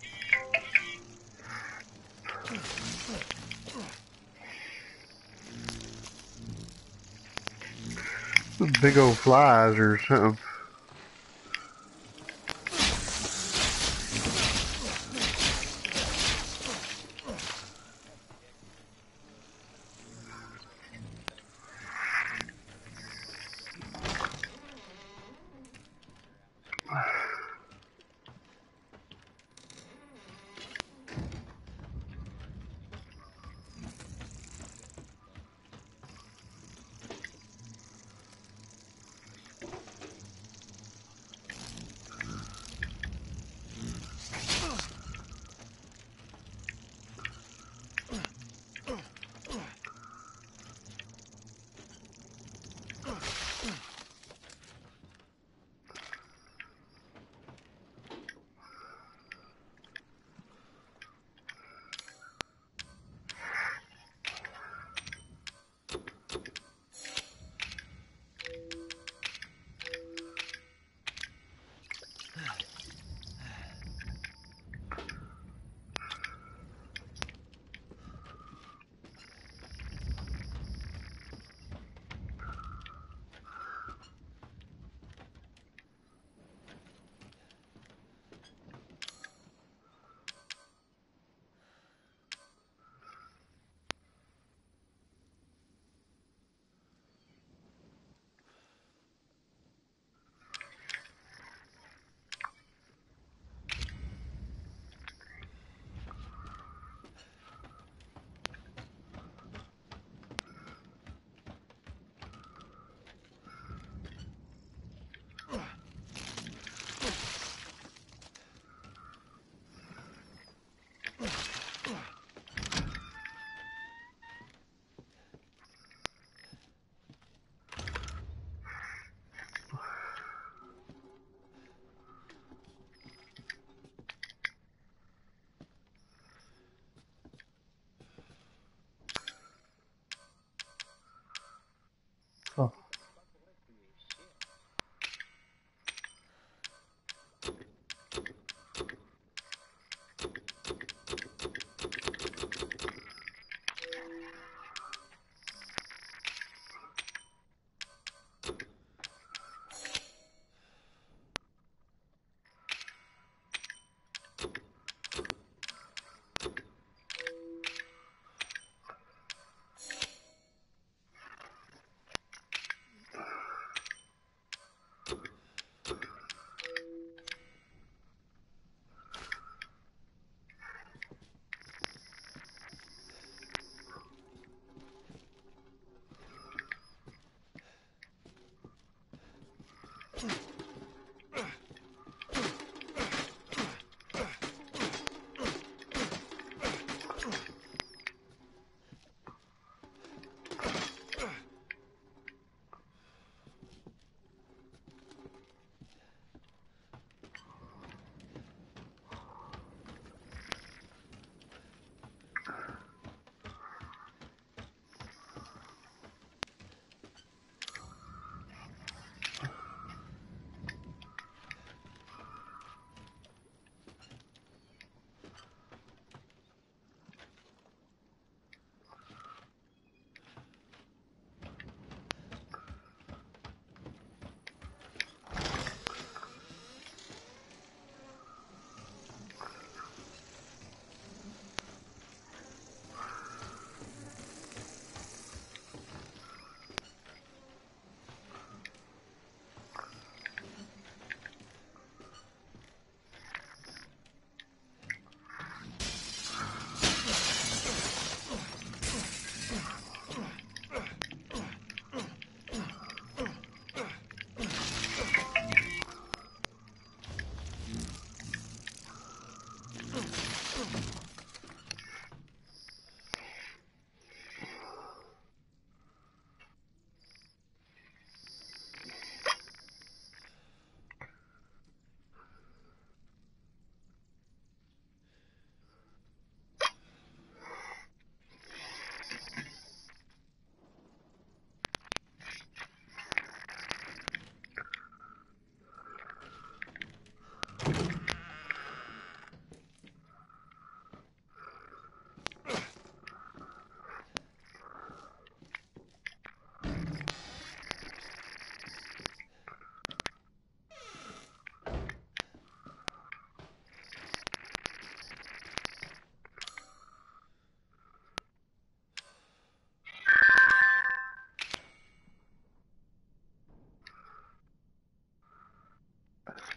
Big old flies or something.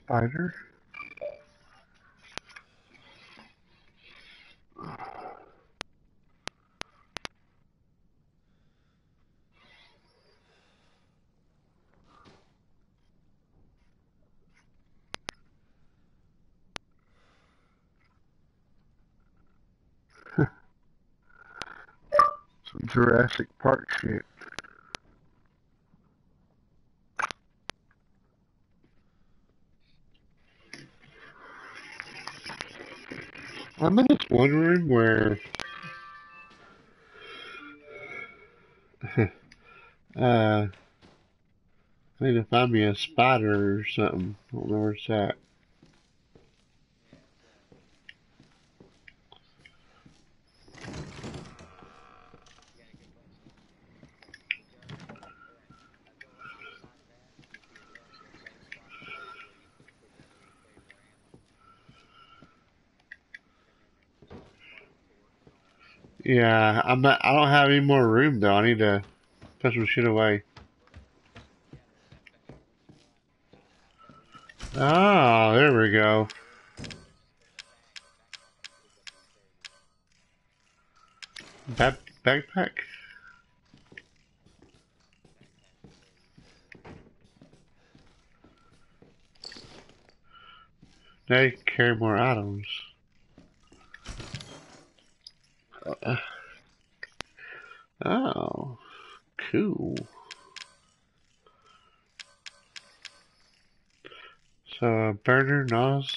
spider. Some Jurassic Park shit. I'm in this one room where uh, I need to find me a spider or something. I don't know where it's at. Yeah, I'm not. I don't have any more room though. I need to put some shit away. Ah, there we go. Back backpack. They carry more items. Uh, oh, cool. So, uh, burner, nos.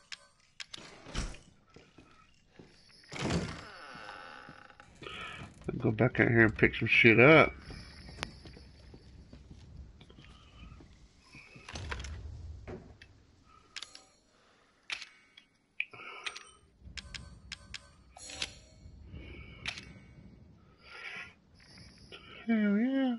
Go back out here and pick some shit up. Hell yeah.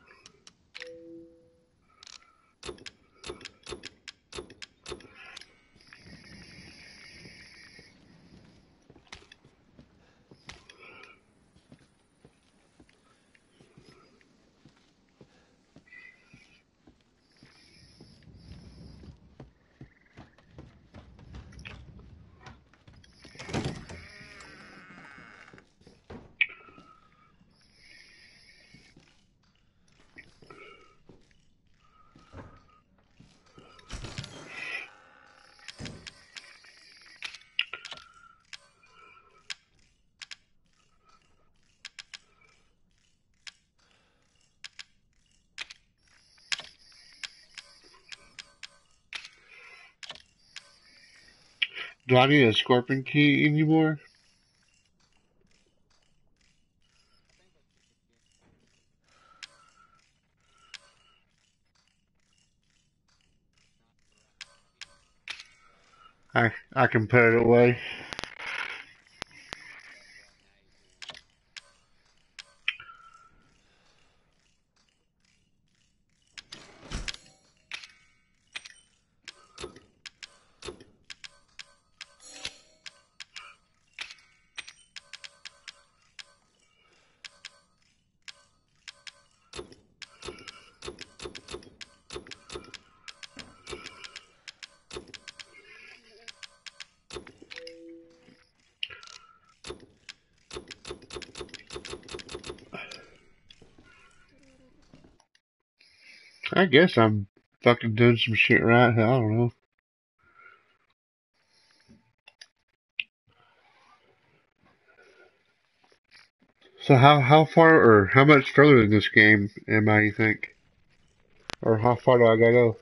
Do I need a scorpion key anymore? I I can put it away. I guess I'm fucking doing some shit right. I don't know. So how how far or how much further in this game am I, you think? Or how far do I gotta go?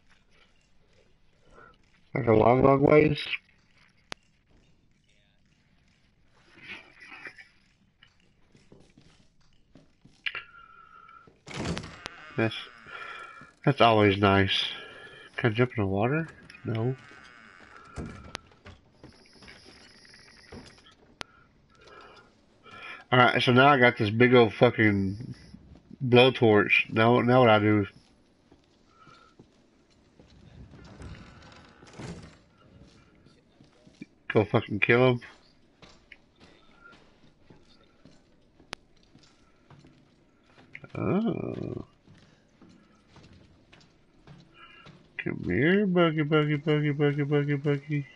Like a long, long ways? That's that's always nice. Can I jump in the water? No. Alright, so now I got this big old fucking blowtorch. Now now what I do? Go fucking kill him? Oh. Come here, Buggy, Buggy, Buggy, Buggy, Buggy, Buggy.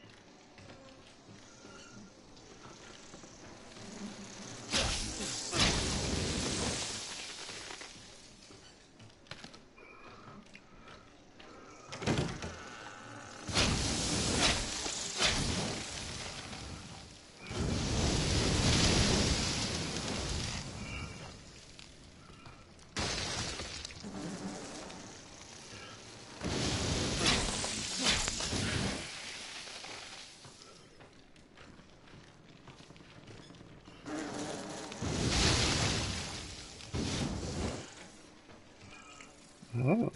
Oh.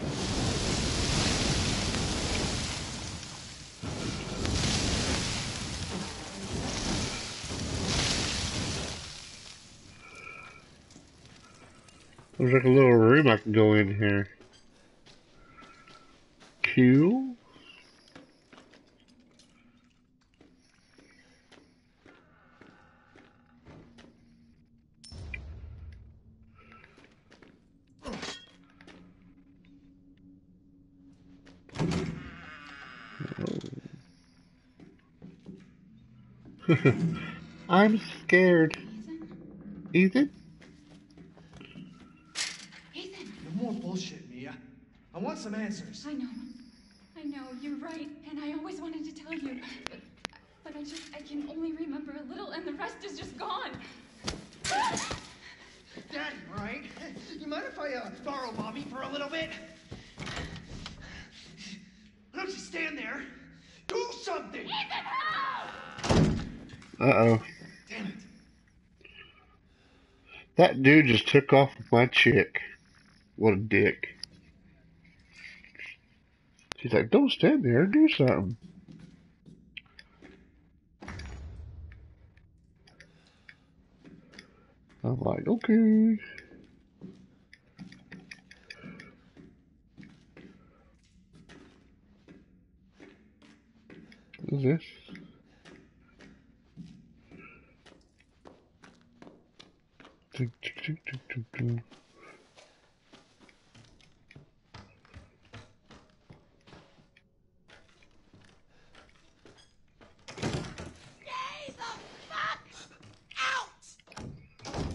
There's like a little room I can go in here. Q? Oh. I'm scared. Ethan?
Ethan! No more bullshit, Mia. I want some answers.
I know. I know, you're right. And I always wanted to tell you. But, but I just, I can only remember a little and the rest is just gone.
Daddy, all right? You mind if I uh, borrow Mommy for a little bit? Why don't you stand there? Do something!
Ethan, help!
Uh-oh.
Damn it.
That dude just took off with my chick. What a dick. She's like, don't stand there, do something. I'm like, okay. What is this? Tick, tick, tick, tick, tick, tick.
Stay the fuck out!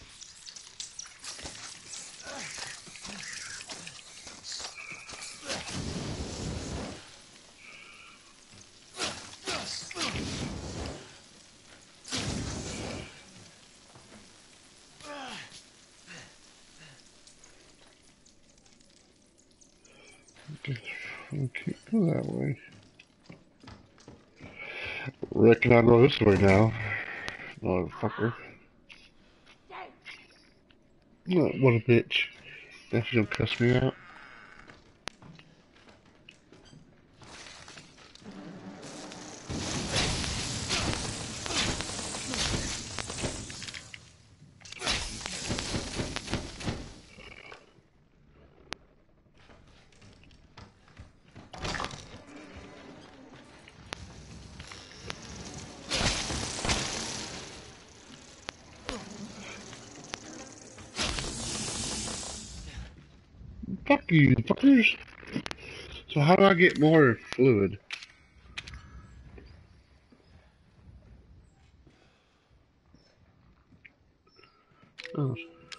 I can't go that way. Reckon I'll go this way now. Motherfucker. No, what a bitch. Now she's gonna cuss me out. Fuck you, fuckers. So how do I get more fluid? Oh.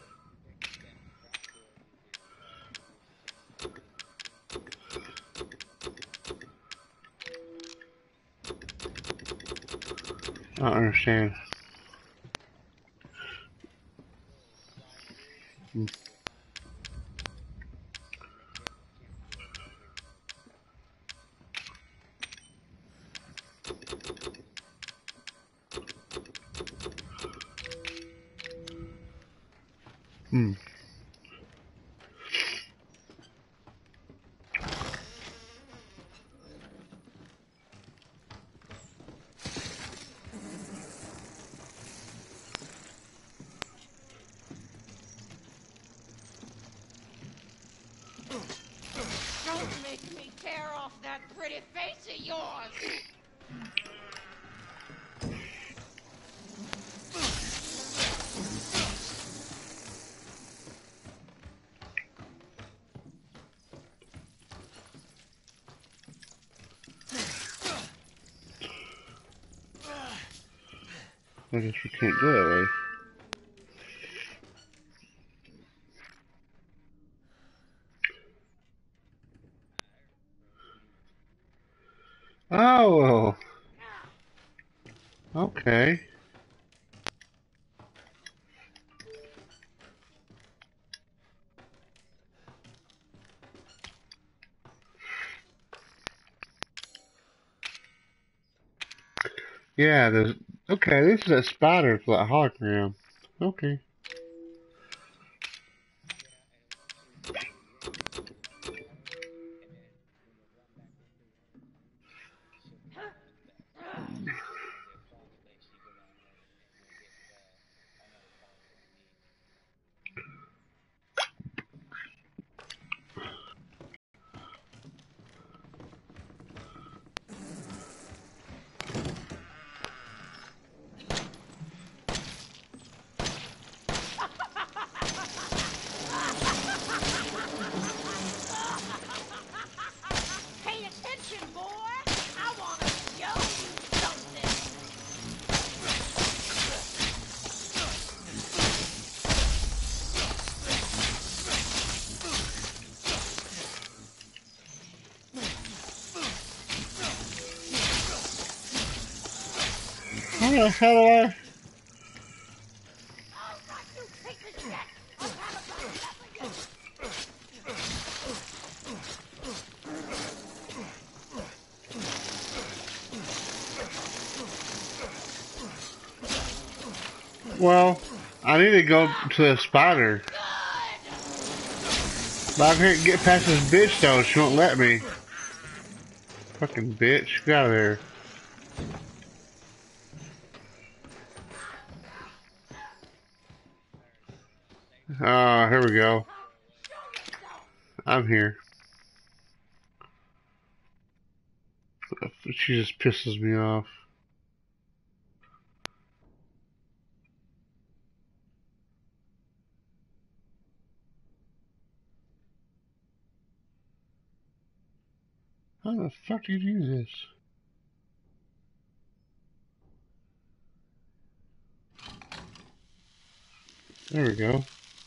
I don't understand. Hmm. Hmm.
Don't make me tear off that pretty face of yours!
I guess we can't go that way. Oh, okay. Yeah, there's okay. This is a spider for that hologram. Okay.
Pay attention, boy. I want to show you something.
How the hell do I?
All right, you piece of shit. I'll have about enough of you.
Well, I need to go to the spider. But I can't get past this bitch though. She won't let me. Fucking bitch. Get out of there. Ah, uh, here we go. I'm here. She just pisses me off. How the fuck do you do this? There we go.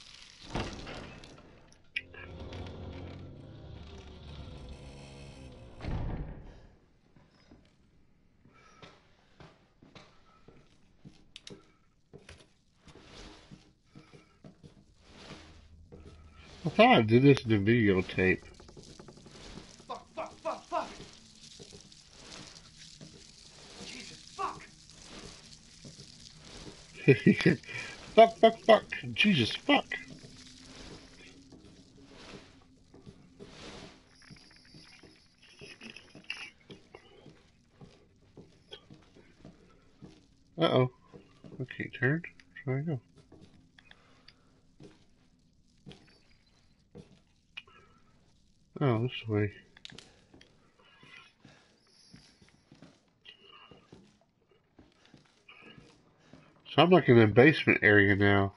I thought I did this in the videotape.
Fuck, fuck, fuck, fuck! Jesus, fuck!
Fuck, fuck, fuck. Jesus, fuck. Uh-oh. Okay, turn. Where do I go? Oh, this way. So I'm like in the basement area now.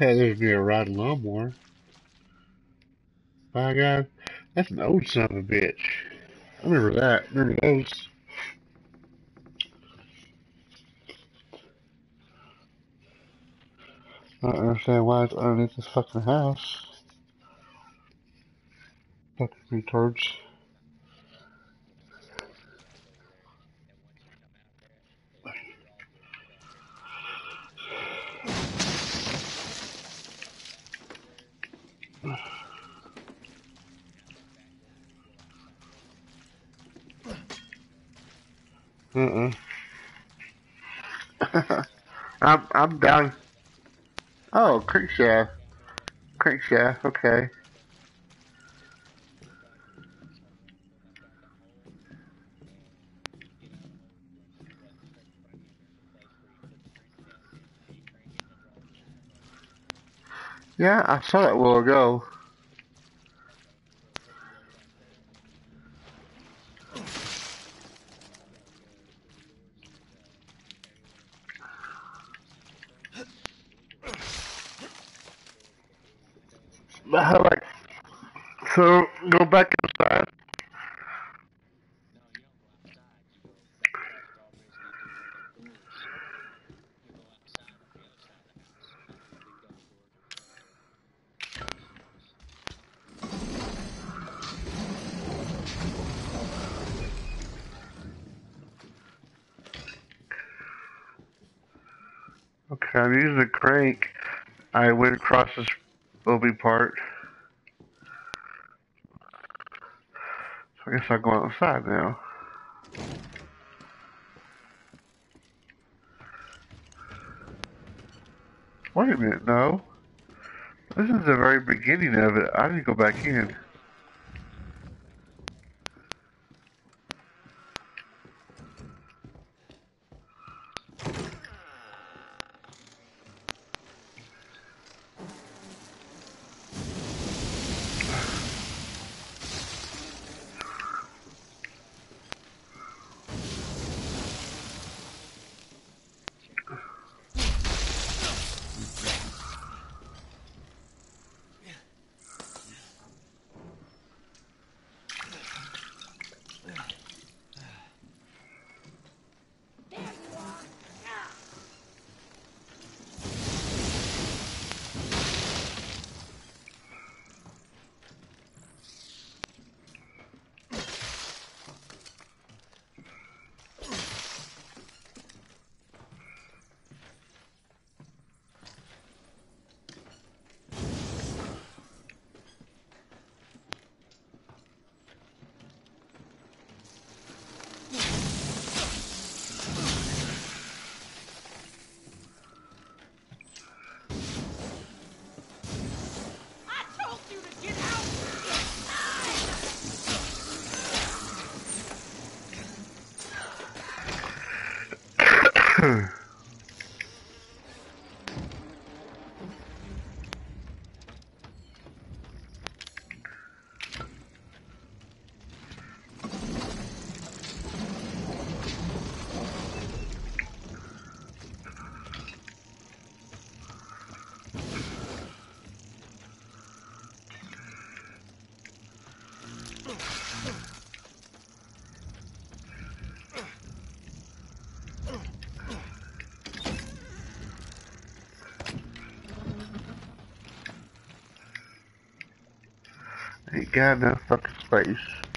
had there's be a riding lawnmower. By God, that's an old son of a bitch. I remember that. Remember those? I don't understand why it's underneath this fucking house. Fucking retards. Uh uh. I'm I'm down. Oh, crankshaft. Crankshaft. Okay. Yeah, I saw that a while ago. But how like so go back inside. Okay, I'm using the crank. I went across this Bobby part. So I guess I'll go outside now. Wait a minute, no. This is the very beginning of it. I need to go back in.
I told you to get out
Ain't got enough fucking space.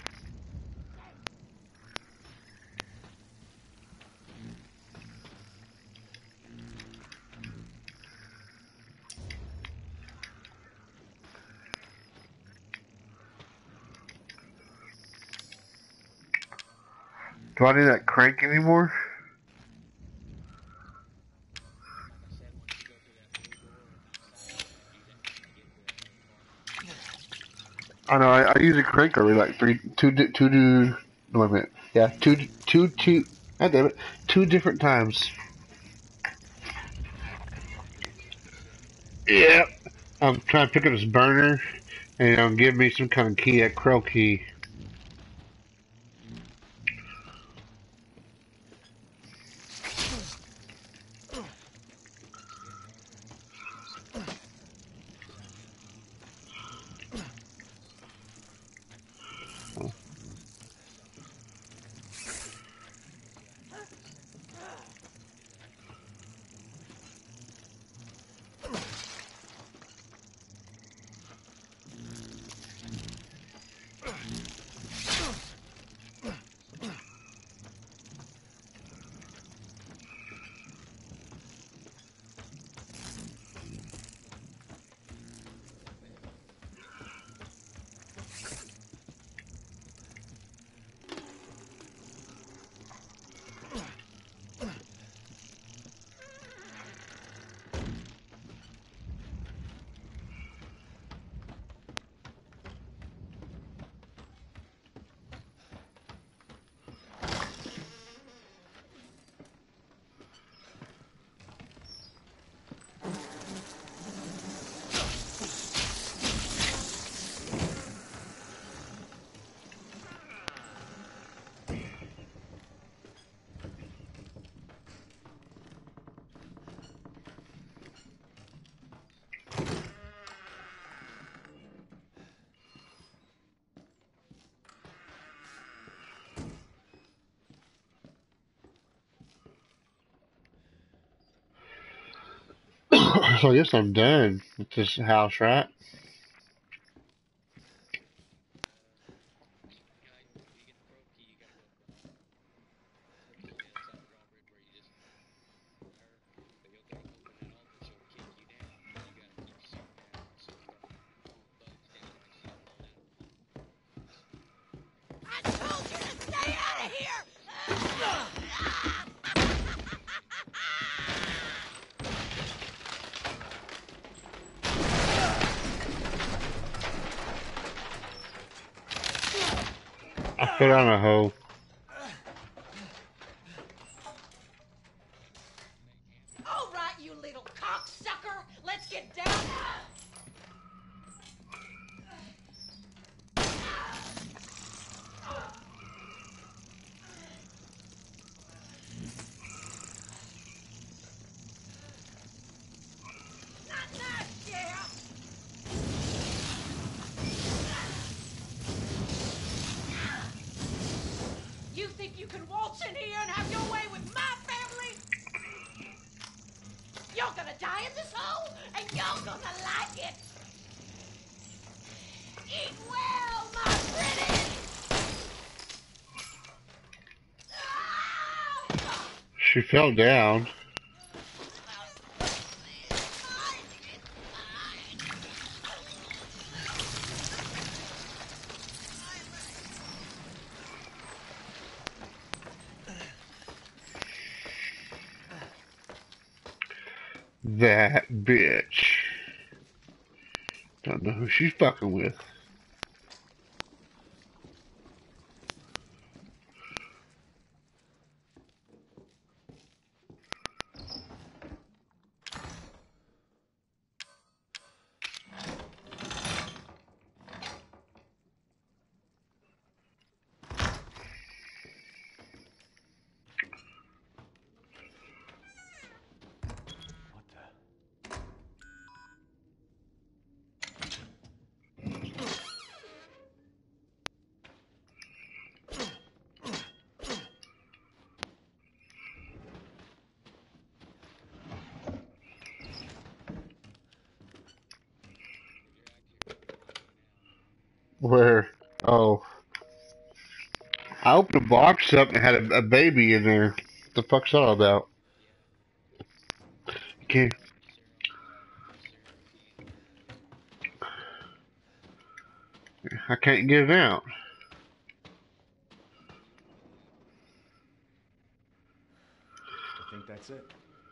Do I need that crank anymore? I know, I, I use a crank already like three, two, two, two, no, wait a minute. Yeah, two, two, two, God damn it, two different times. Yeah. I'm trying to pick up this burner, and it'll give me some kind of key, a crow key. So I guess I'm done with this house, right?
I told you to stay out of here!
I fell down a hole.
All right, you little cocksucker! Let's get down! Not nice, yeah! You think you can waltz in here and have your way with my family? You're gonna die in this hole, and you're gonna like it! Eat well, my pretty! Ah!
She fell down. That bitch. Don't know who she's fucking with.
What the?
Where? Oh. I opened a box up and had a, a baby in there. What the fuck's that all about? Okay. I can't get it out.
I think that's it.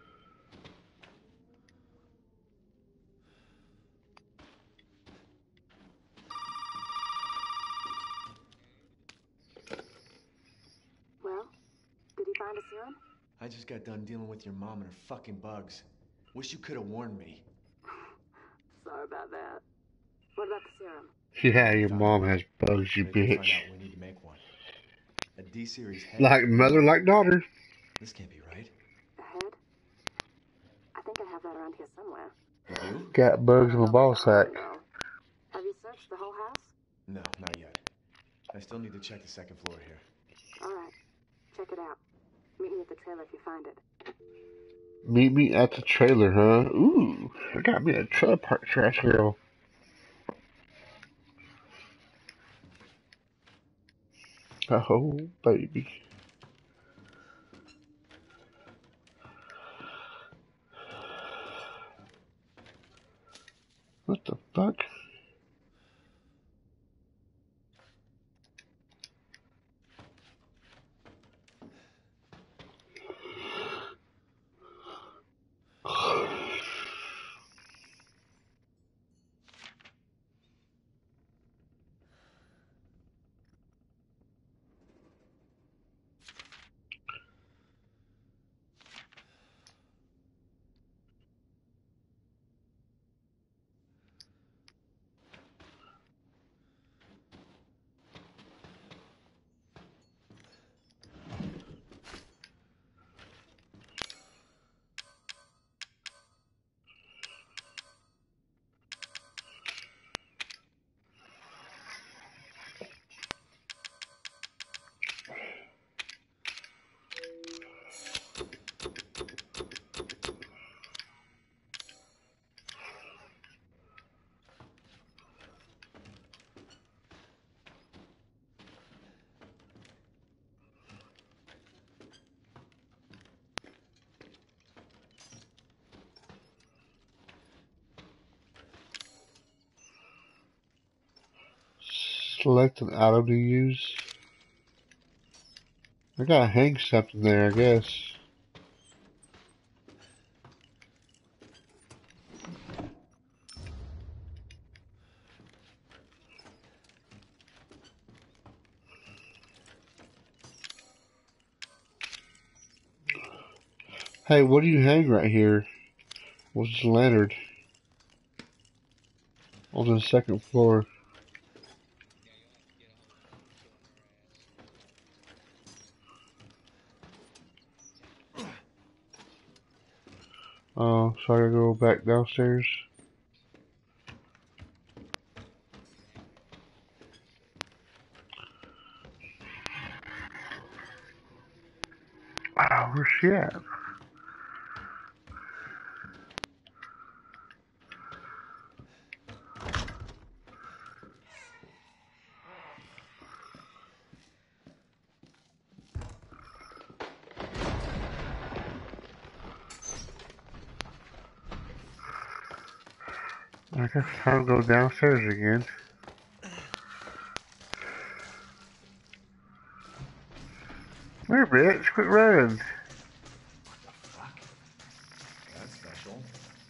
Well, did he find a serum?
I just got done dealing with your mom and her fucking bugs. Wish you could have warned me.
Sorry about that. What about the serum?
Yeah, your
Found
mom
one.
has bugs, you
Ready to find
bitch.
out when we need to make one. A D-series head.
Like mother, like daughter.
This can't be right.
A head? I think I have that around here somewhere.
You do?
Got bugs in my ball sack.
No. Have you searched the whole house?
No, not yet. I still need to check the second floor here.
All right. Check it out. Meet me at the trailer if you find it.
Meet me at the trailer, huh? Ooh, I got me a trailer park trash girl. Oh, baby. What the fuck? Select an item to use. I gotta hang something there, I guess. Hey, what do you hang right here? What's this lantern? On the second floor. Oh, so I gotta go back downstairs. Wow, where's she at? I guess time to go downstairs again. Here, bitch, quit running.
Fuck. That's special.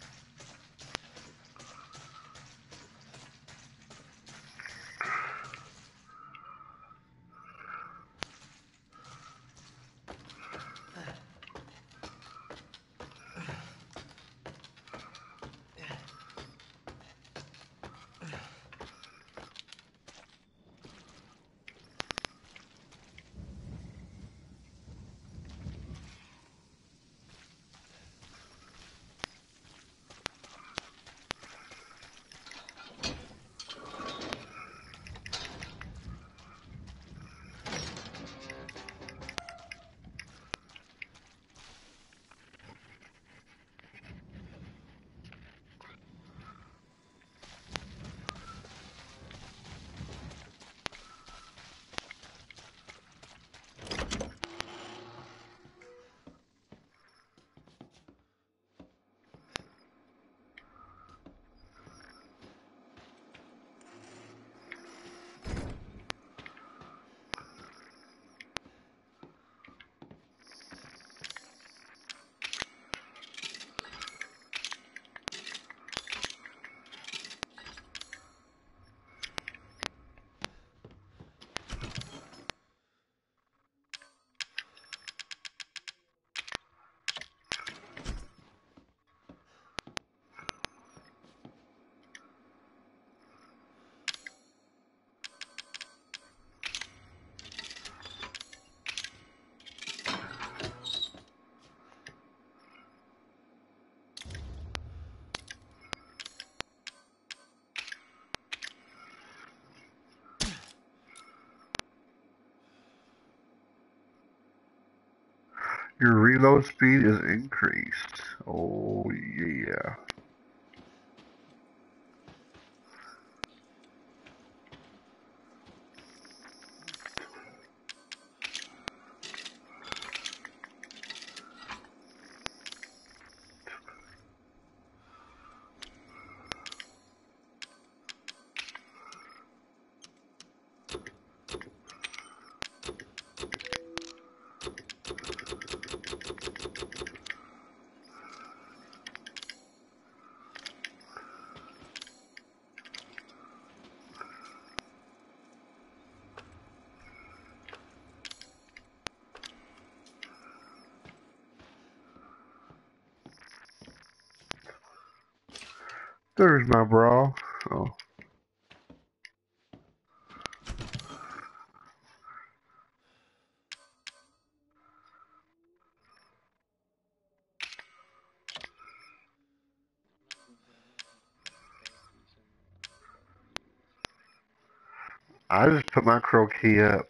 Your reload speed is increased. Oh, yeah. There's my bra. Oh. I just put my crow key up.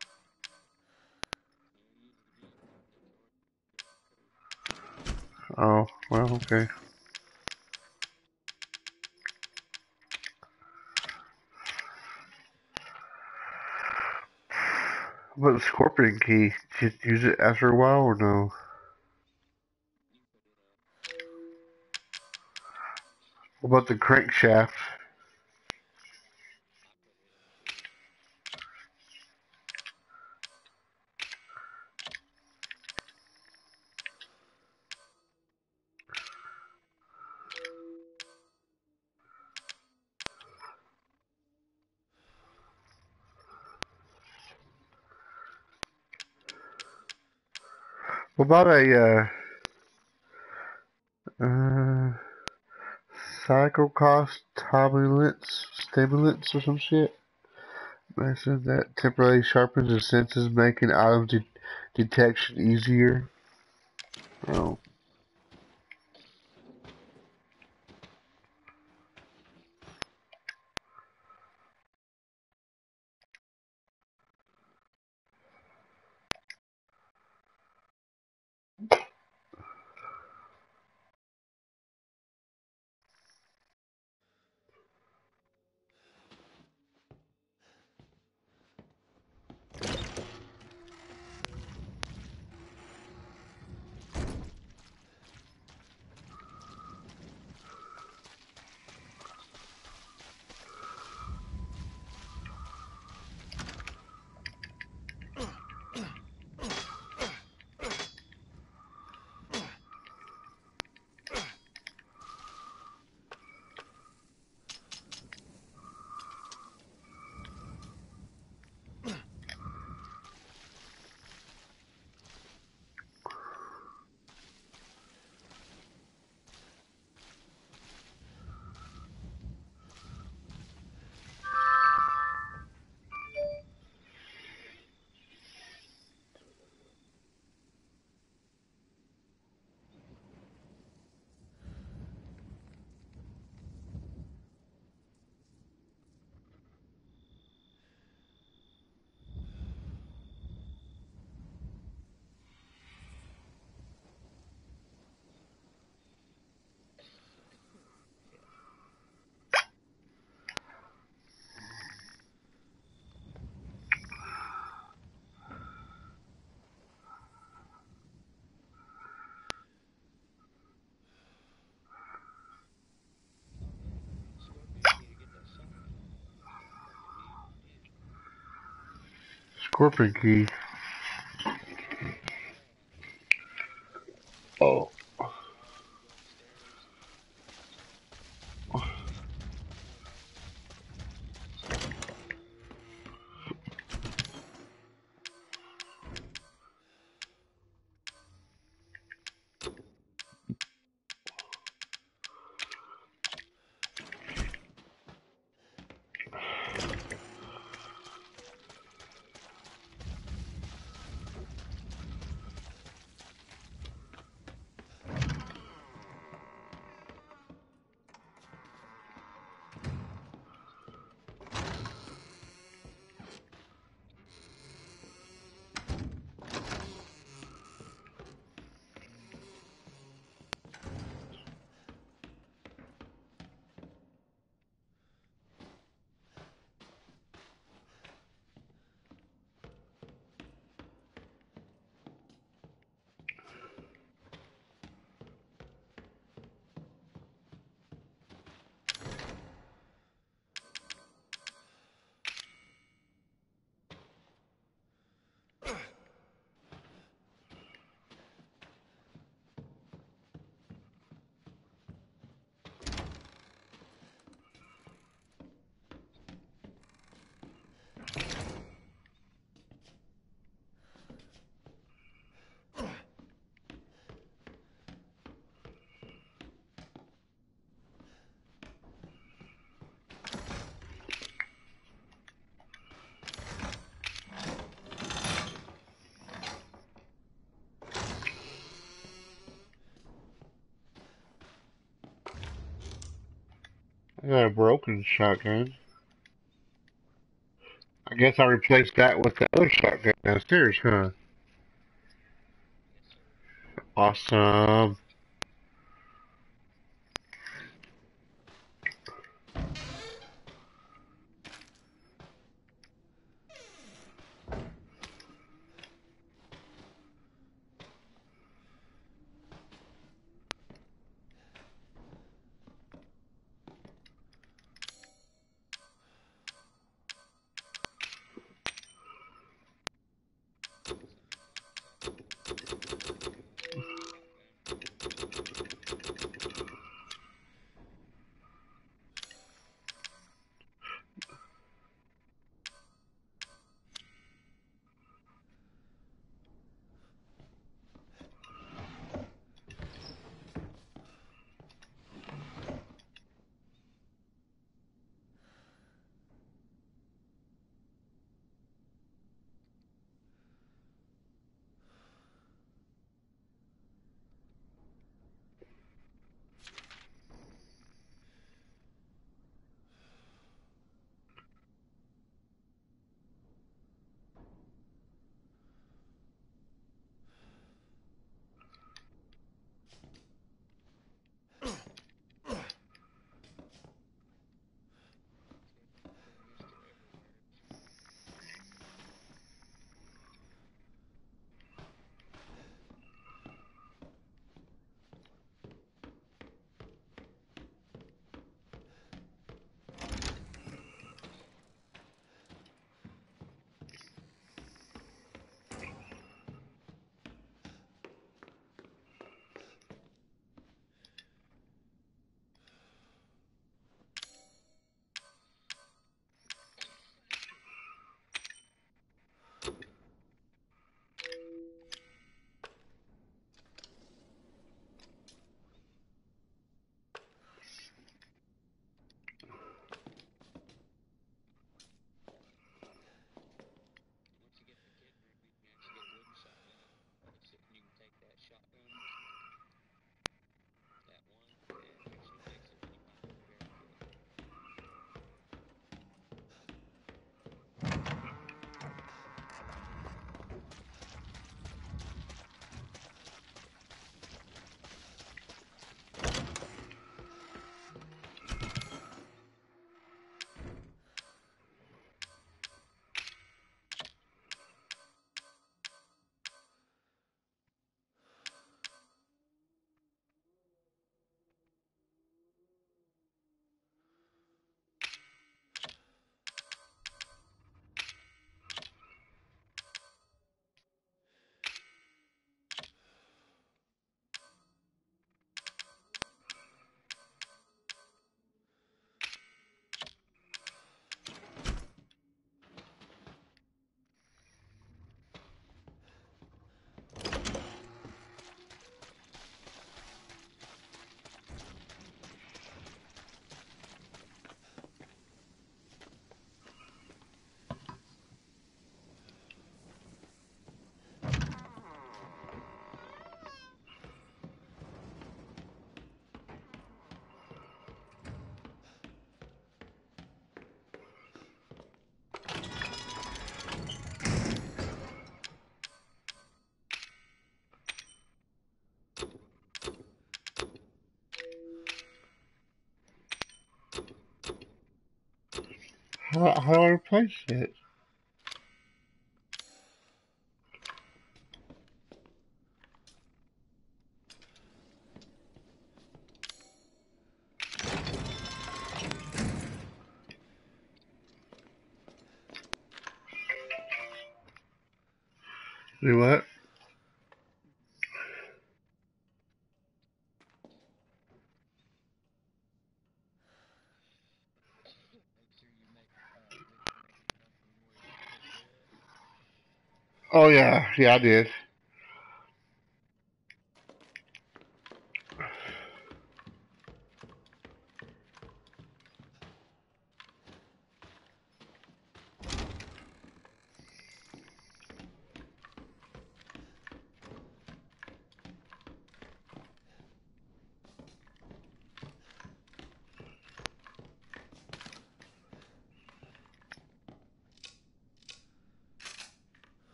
Oh, well, okay. But the scorpion key, did you use it after a while or no? What about the crankshaft? What about a, uh, uh, psychocost stimulants, stimulants or some shit? I said that temporarily sharpens the senses, making item de detection easier. Oh. Scorpion key. Oh. I got a broken shotgun. I guess I replaced that with the other shotgun downstairs, huh? Awesome. How, how do I replace it? Do what? Oh yeah, yeah I did.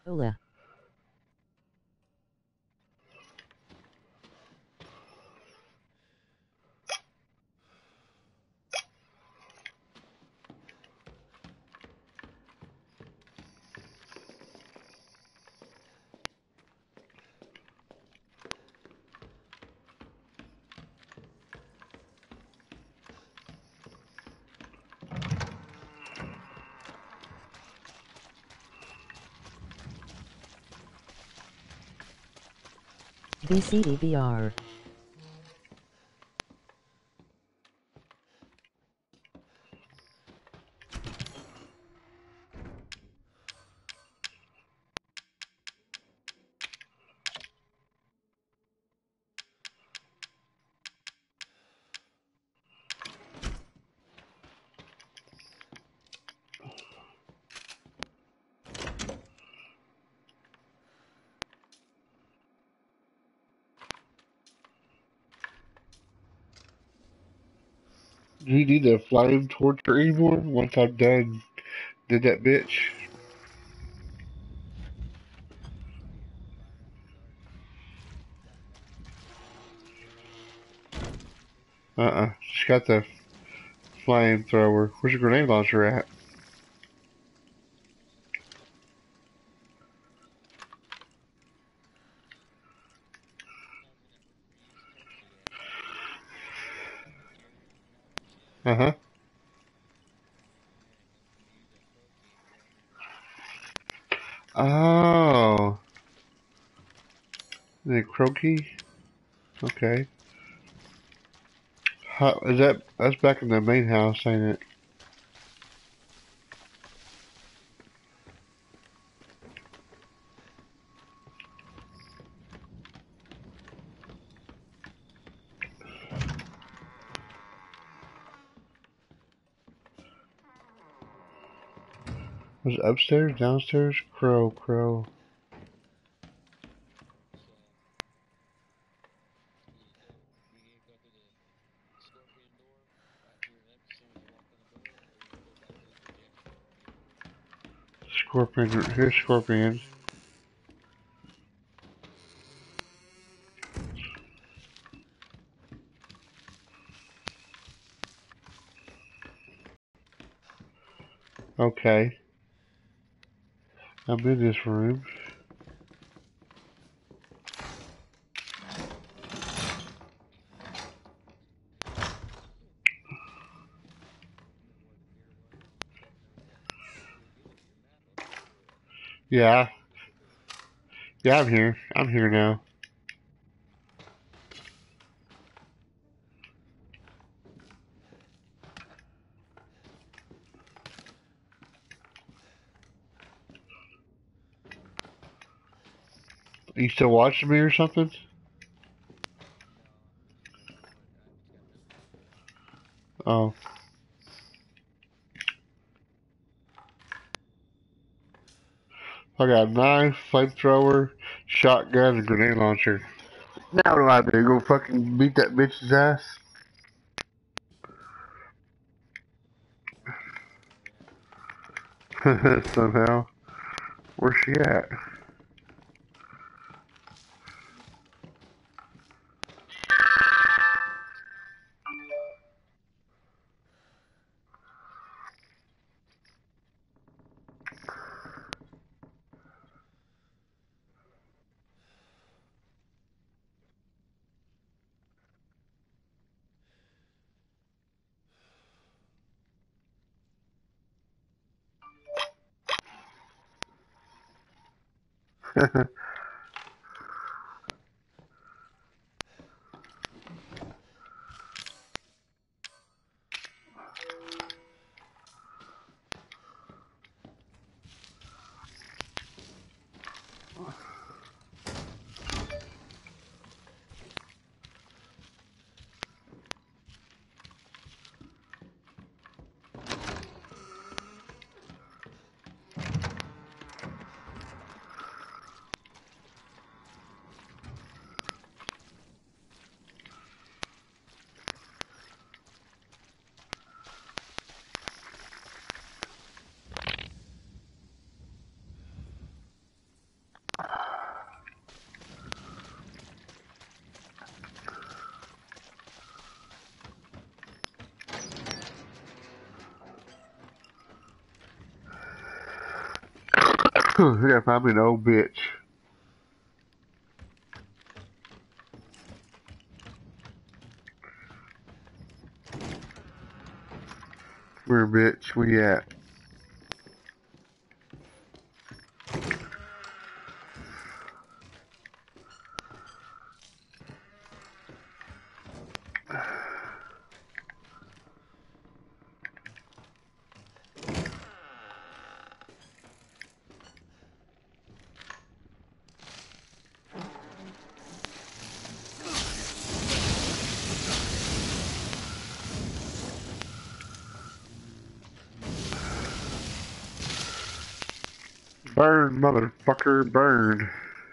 Hola. V C E V R.
Do you need a flame torture anymore? Once I'm done, did that bitch? Uh-uh. She's got the flamethrower. Where's your grenade launcher at? Uh-huh. Oh. The croaky? Okay. How, is that, that's back in the main house, ain't it? Was it upstairs, downstairs? Crow, crow. Scorpion, here's Scorpion. Okay. I'm in this room. Yeah. Yeah, I'm here. I'm here now. You still watching me or something? Oh. I got a knife, flamethrower, shotgun, and grenade launcher. Now what do I do? Go fucking beat that bitch's ass? Somehow. Where's she at? I gotta find me an old bitch. Where, bitch? Where you at? Burn, motherfucker, burn.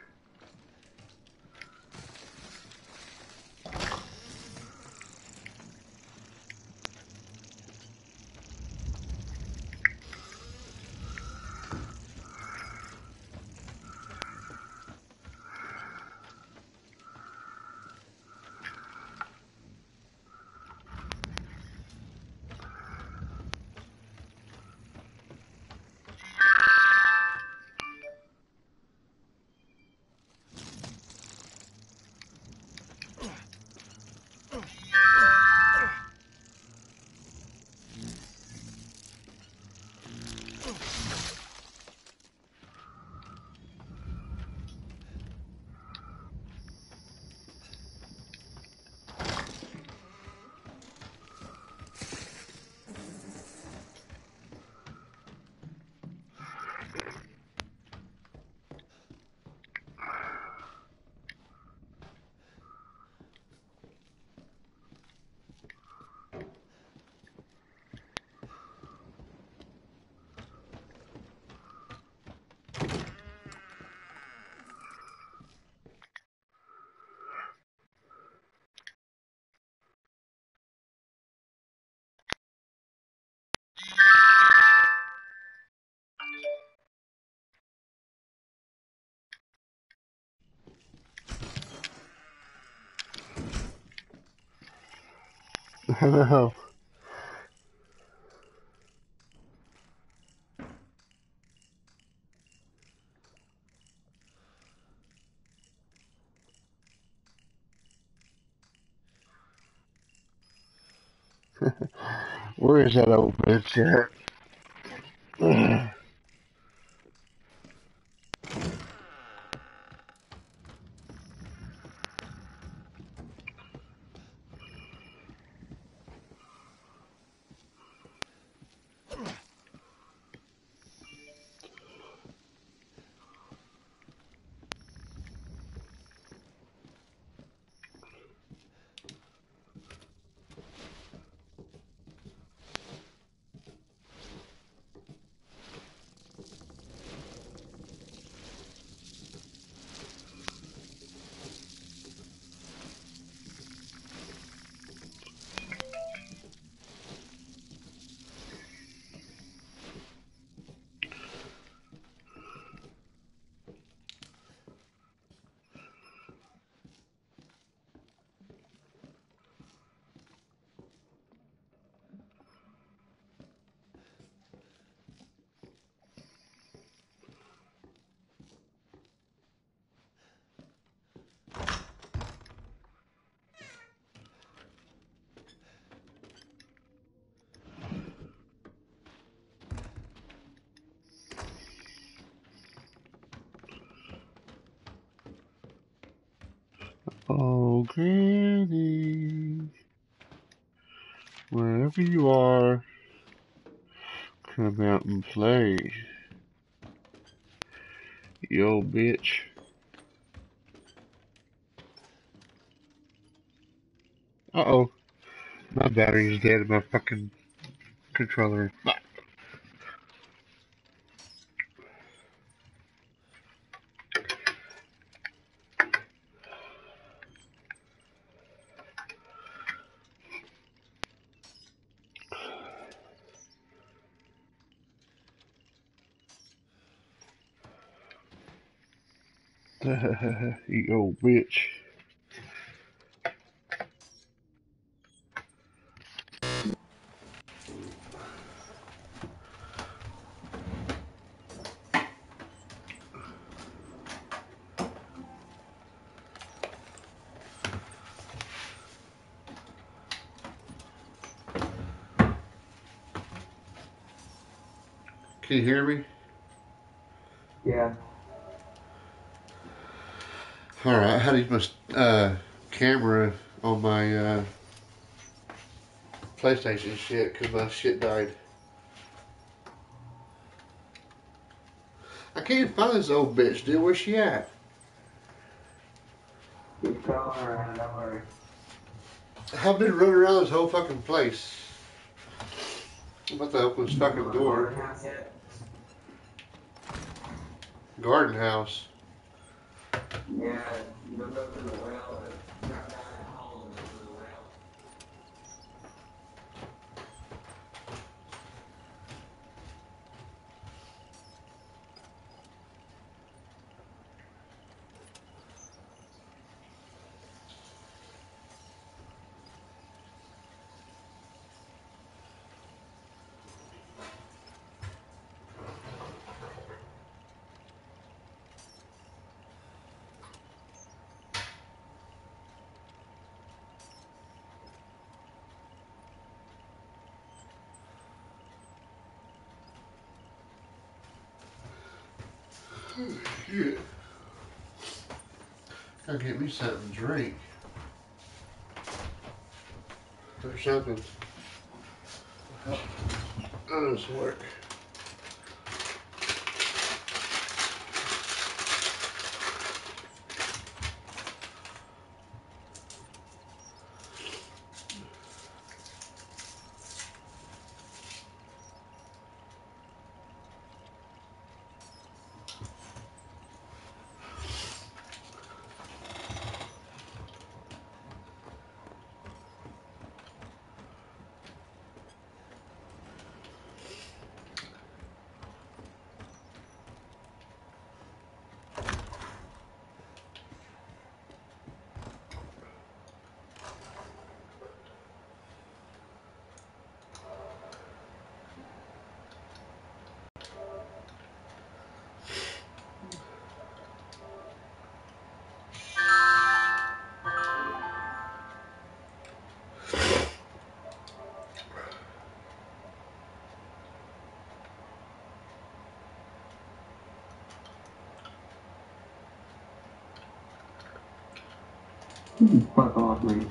Hello. Where is that old bitch at? Oh, Granny, wherever you are, come out and play, you old bitch. Uh-oh, my battery's dead in my fucking controller. You old bitch. Can you hear me?
Yeah.
Alright, I had to use my uh, camera on my uh, PlayStation shit because my shit died. I can't find this old bitch, dude. Where's she at?
Keep calling around, don't worry.
I've been running around this whole fucking place. I'm about to open this fucking door.
House yet?
Garden house.
Yeah, you'll go through the well and drop down that hole and go through the well.
Oh, shit. Gotta get me something to drink. Or something. Oh, this work.
Fuck off, man.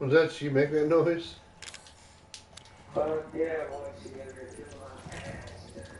Was that she make that noise?
Fuck yeah, boy, she got her to my ass.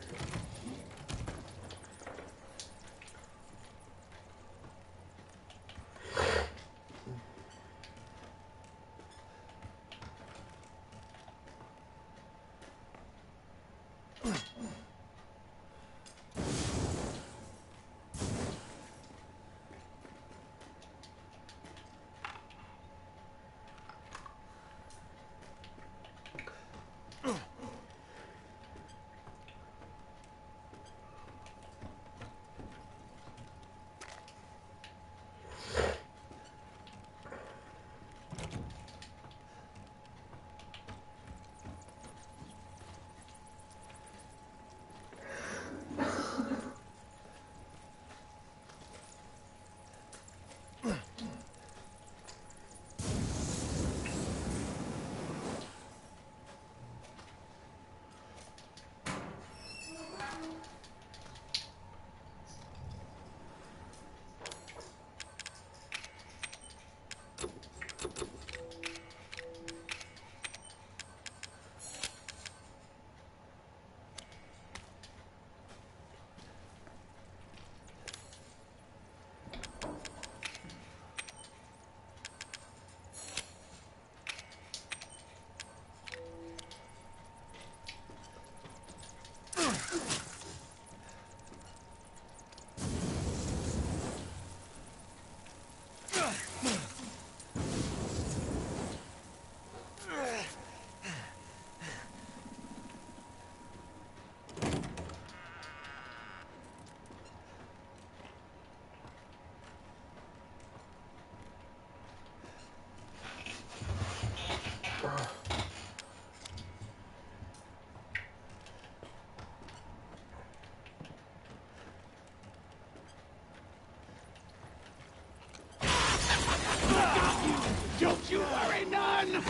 Don't you worry none!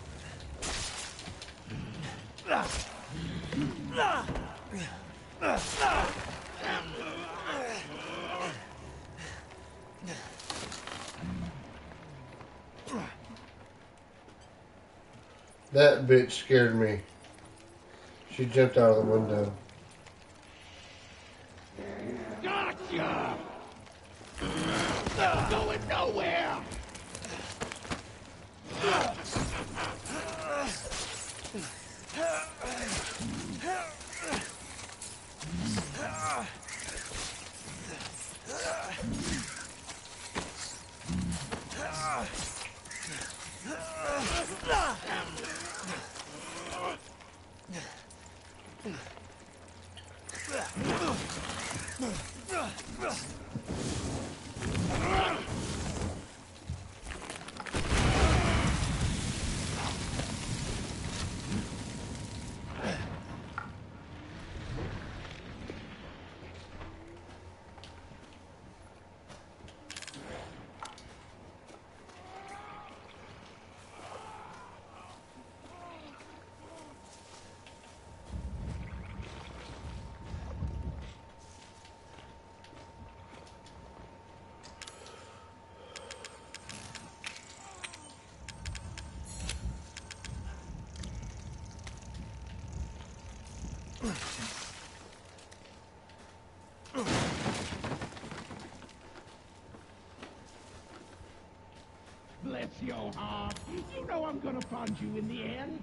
That bitch scared me. She jumped out of the window.
Gotcha! Not going nowhere! Bless your heart. You know I'm gonna find you in the end.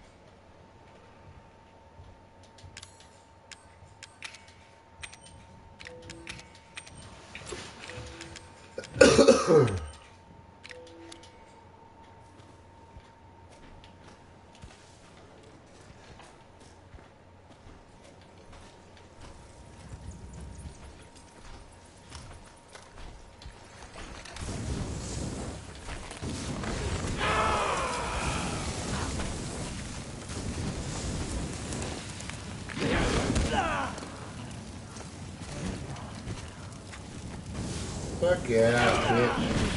Fuck yeah, bitch.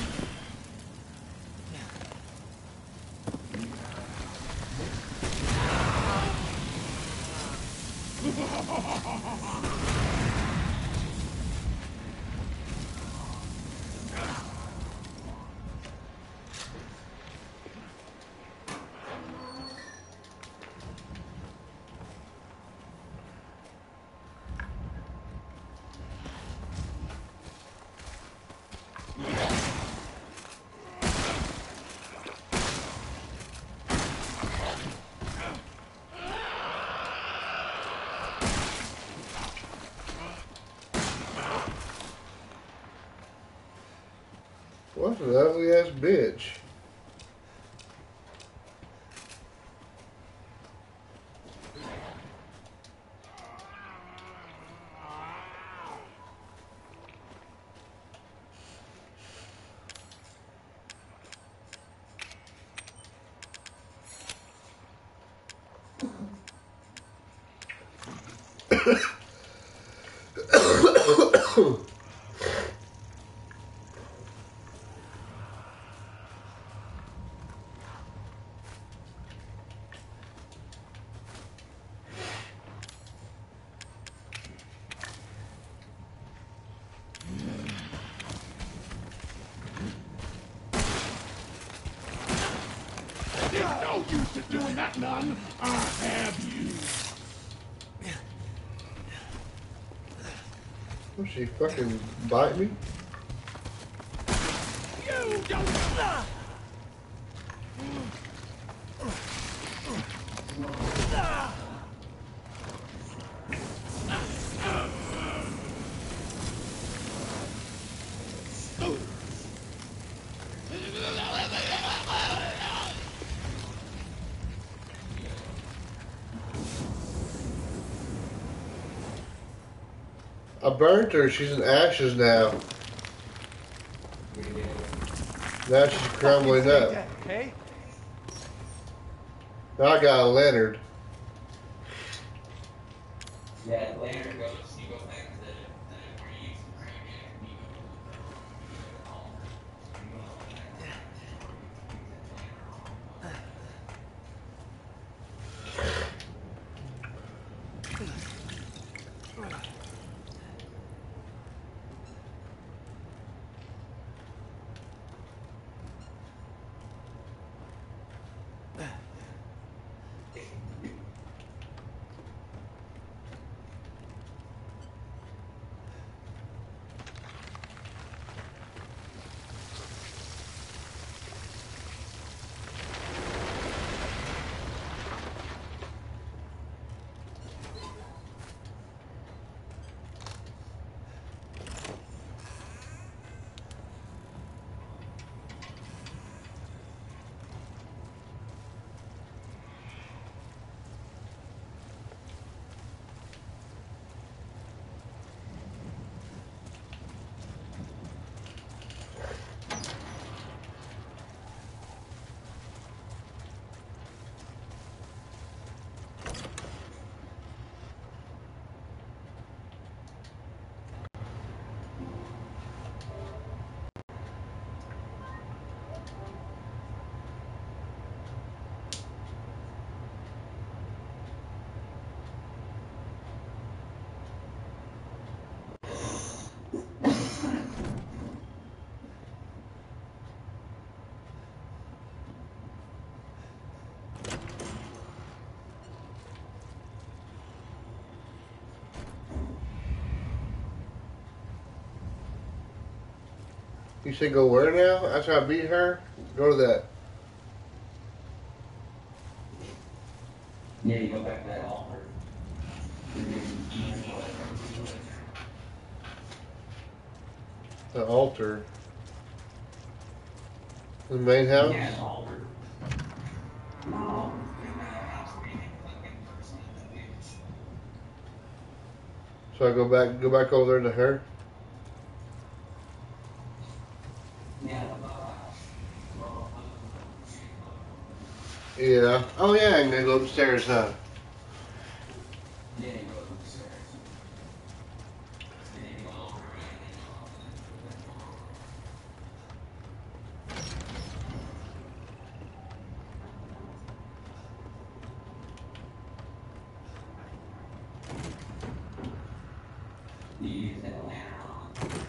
What an ugly ass bitch.
No use to doing that, none. I have you.
Will she fucking bite me?
You don't.
I burnt her. She's in ashes now. Now she's crumbling up.
Okay?
Now I got a Leonard.
Yeah, later goes, you go back to the, the where you used to crank it, and you go to the altar. You go back to
You said go where now? After I beat her? Go to that.
yeah, you go back to that altar.
The altar. The main house?
Yeah, the altar.
So I go back go back over there to her? Yeah. Oh yeah, I'm gonna go upstairs, huh?
Yeah, you go upstairs. And then you go over and you use that lantern.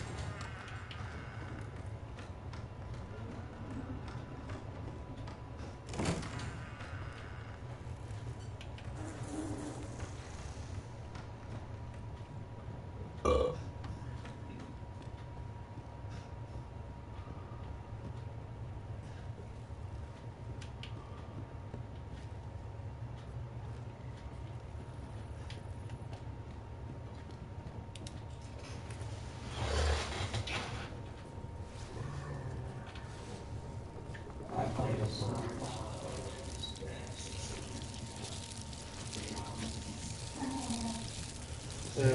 Yeah.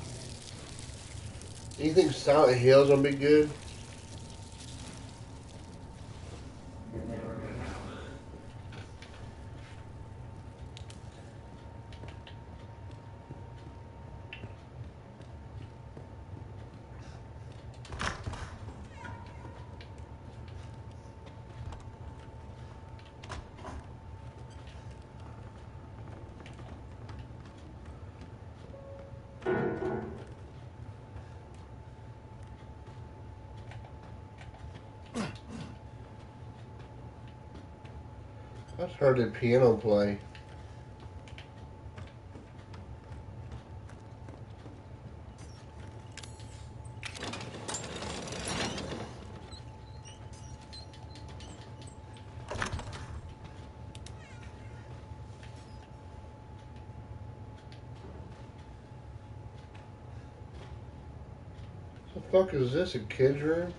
You think Silent Hill's gonna be good? I just heard the piano play. The fuck is this? A kid's room?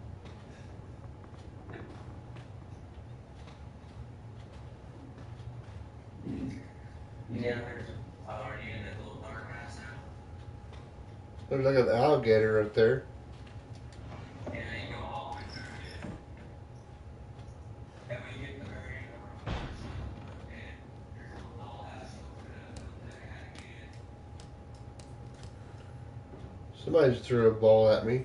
Yeah, there's already in that little dark house now.
There's like an alligator up there.
Yeah, you go all the way through it. And when you get to the very end of the room, and there's a little dollhouse you open it up and look at it again.
Somebody just threw a ball at me.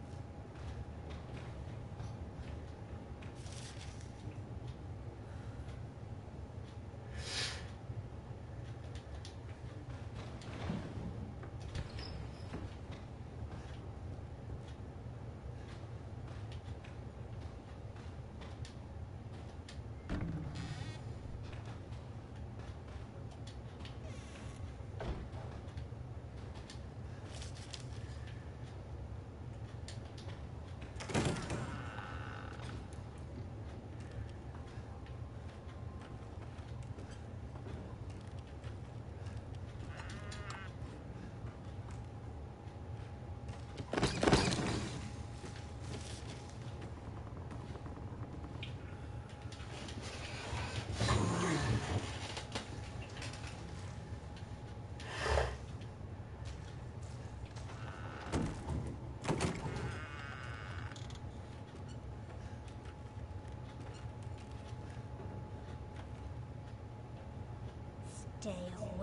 Stay away.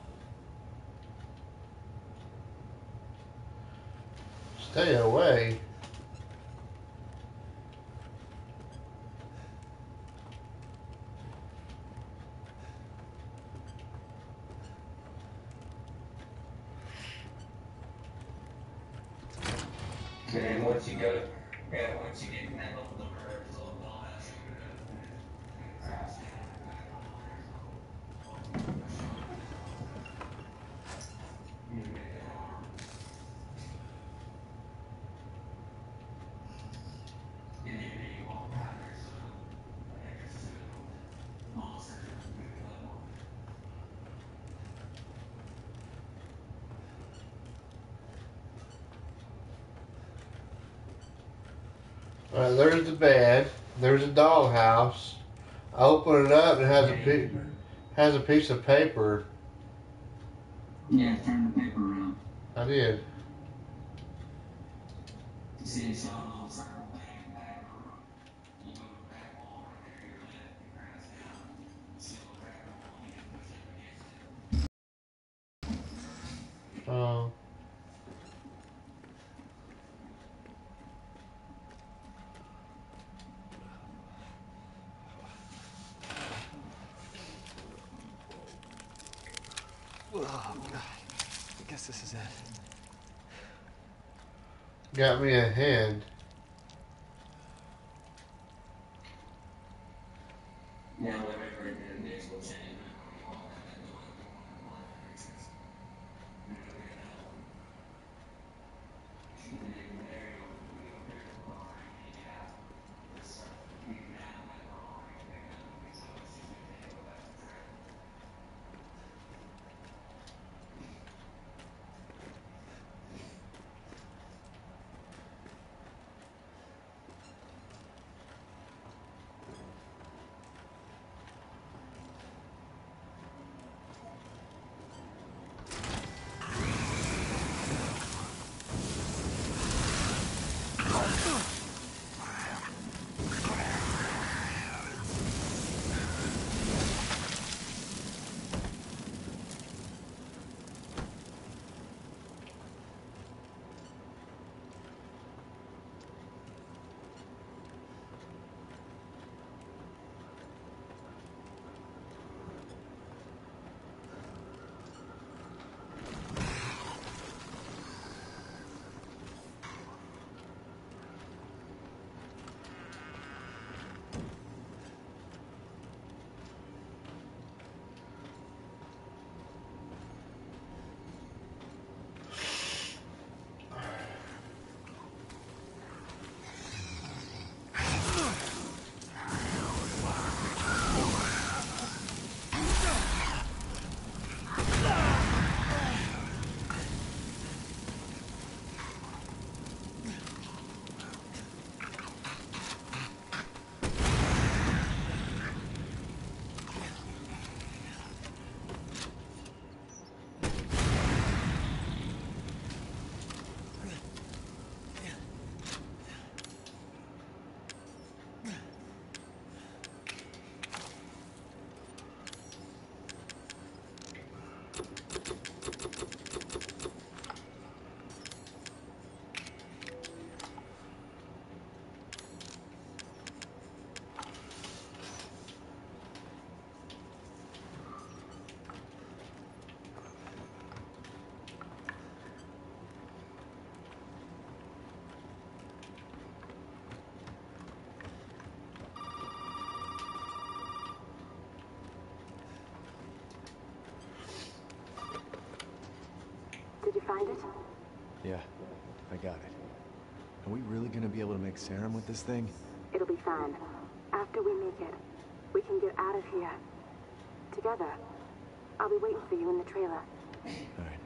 Stay away.
And then once you go, yeah, once you get in that little door, there's a little dollhouse you open it up.
Alright, there's the bed. There's a dollhouse. I open it up and it has a pi- has a piece of paper.
Yeah, turn the paper around.
I did.
You see, it's all a little circle thing in the back of the room. You go to the back wall right there, your left, your grass down. You see a little crack in the wall, you can push up against it.
Oh.
Oh, God. I guess this is it.
Got me a hand.
Now, whatever it is, we'll change it.
find it?
Yeah, I got it. Are we really gonna be able to make serum with this thing?
It'll be fine. After we make it, we can get out of here. Together. I'll be waiting for you in the trailer.
All right.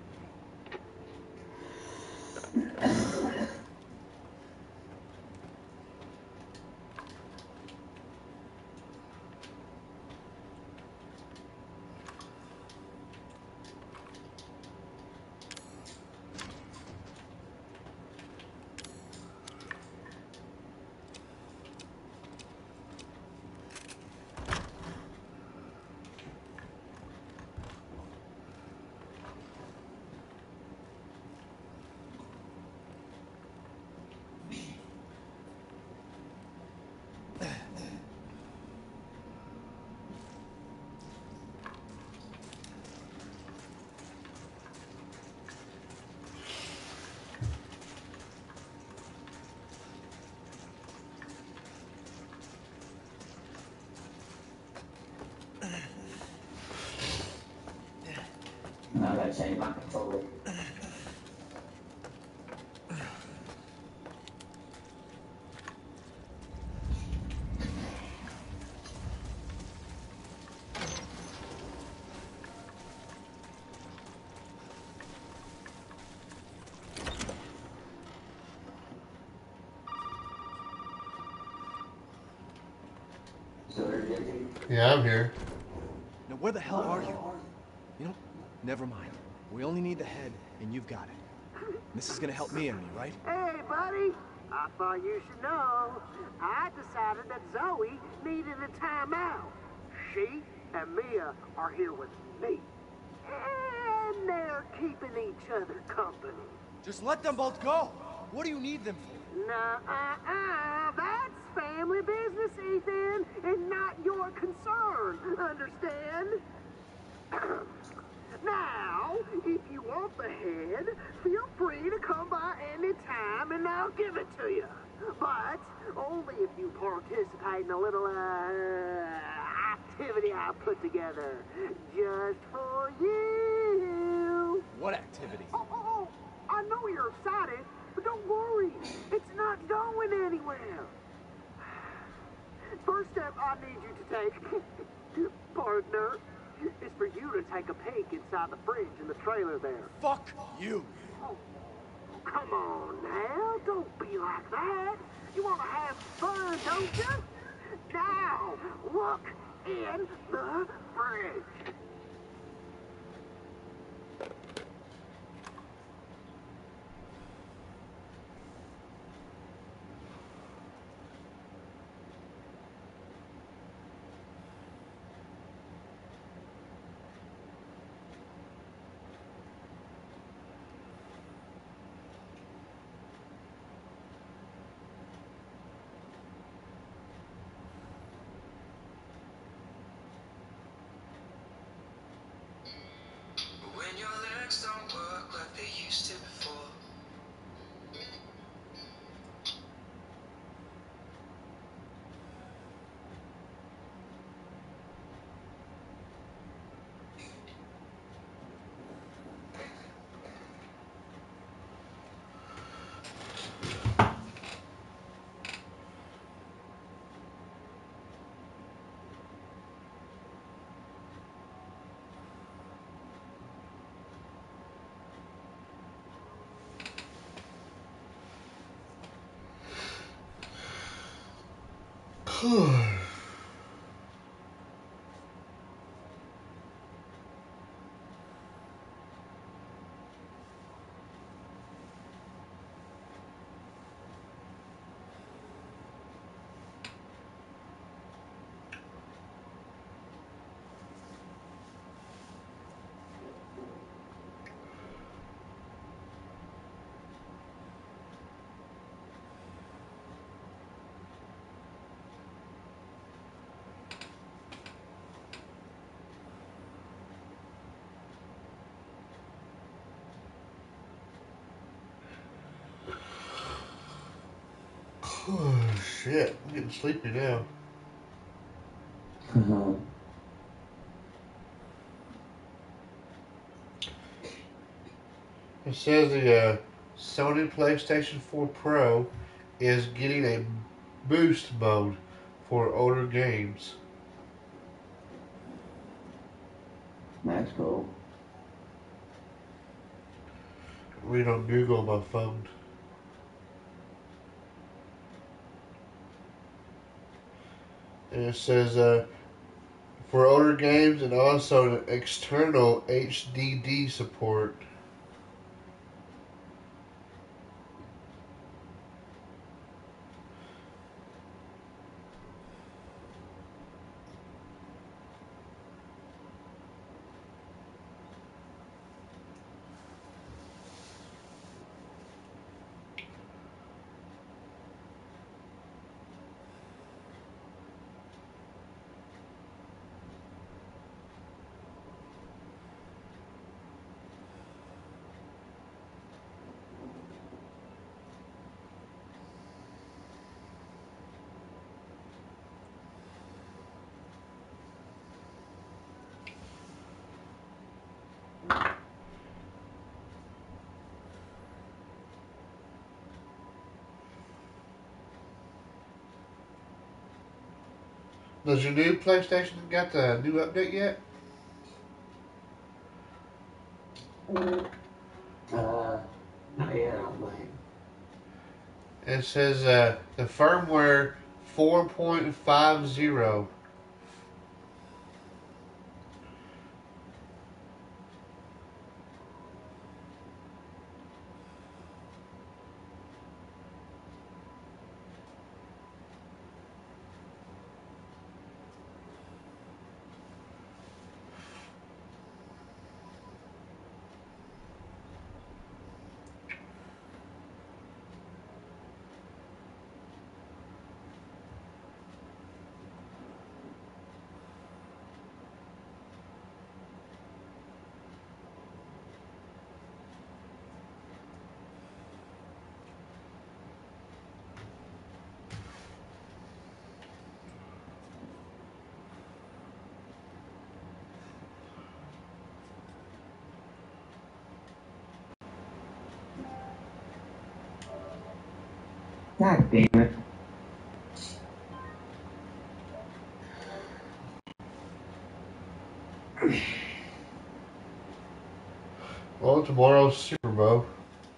No, I gotta change my controller.
Yeah, I'm here.
Now where the hell are you? You know, never mind. We only need the head, and you've got it. This is gonna help me and me, right?
Hey, buddy. I thought you should know. I decided that Zoe needed a timeout. She and Mia are here with me. And they're keeping each other company.
Just let them both go. What do you need them for?
Nuh-uh-uh. That's family business, Ethan, and not your concern. Understand? Now, if you want the head, feel free to come by any time and I'll give it to you. But only if you participate in a little uh, activity I put together just for you.
What activity?
Oh, oh, oh, I know you're excited, but don't worry. It's not going anywhere. First step I need you to take, partner, is for you to take a peek inside the fridge in the trailer there.
Fuck you.
Oh, come on now, don't be like that. You want to have fun, don't you? Now, look in the fridge.
When your legs don't work like they used to before.
Oh, shit. I'm getting sleepy now. It says the uh, Sony PlayStation four Pro is getting a boost mode for older games.
That's cool.
Read on Google on my phone. And it says uh, for older games and also an external H D D support. Does your new PlayStation got the new update yet?
Uh, not yet, I don't think.
It says uh, the firmware four point five zero.
God damn it.
Well, tomorrow's Super Bowl.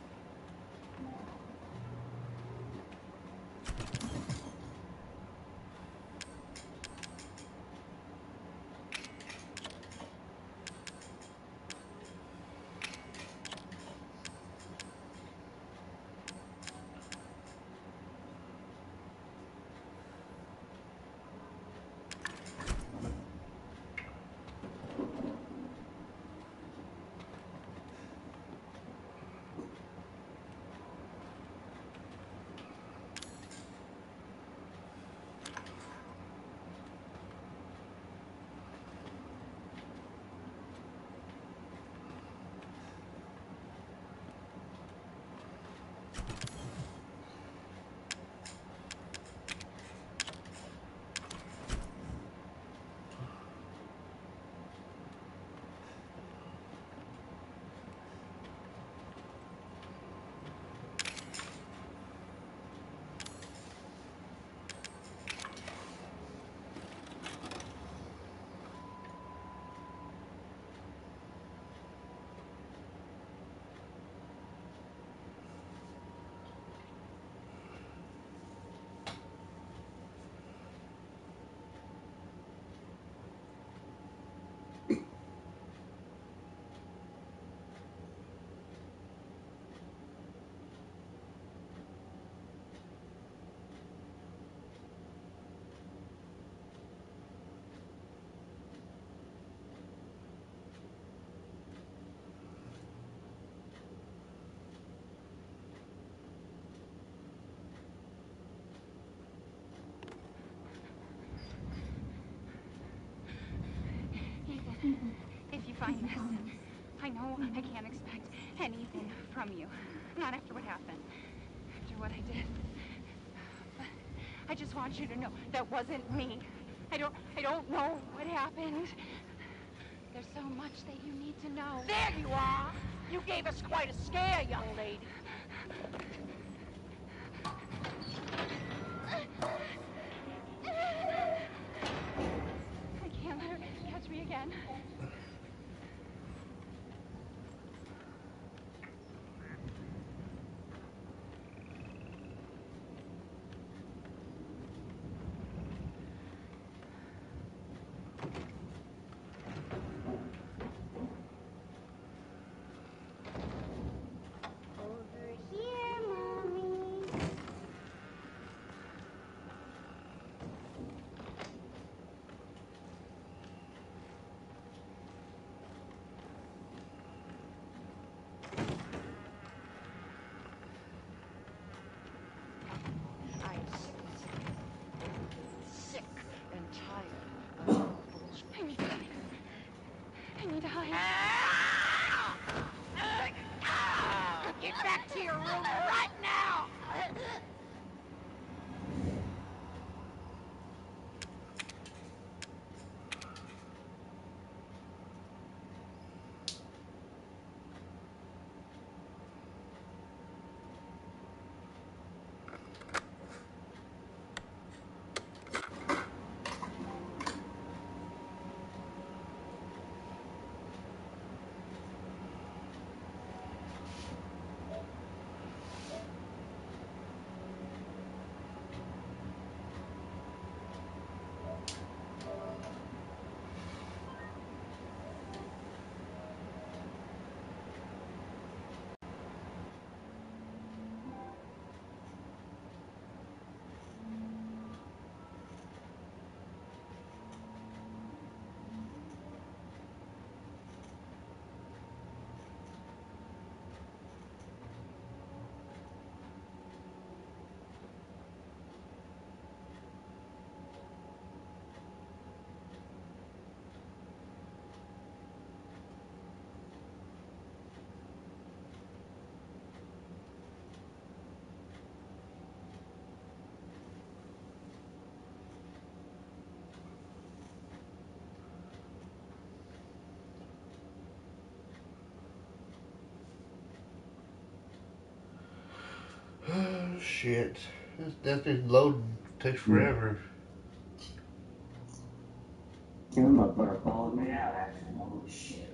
Ethan, if you find this, I know I can't expect anything from you. Not after what happened. After what I did. But I just want you to know that wasn't me. I don't I don't know what happened. There's so much that you need to know.
There you are! You gave us quite a scare, young lady.
I can't let her catch me again.
Over here, Mommy.
I'm sick and tired of your bullshit.
I need to hide. I need to hide.
Get back to your room right now!
Oh, shit. This that thing loading takes forever.
You motherfucker followed me out after holy shit.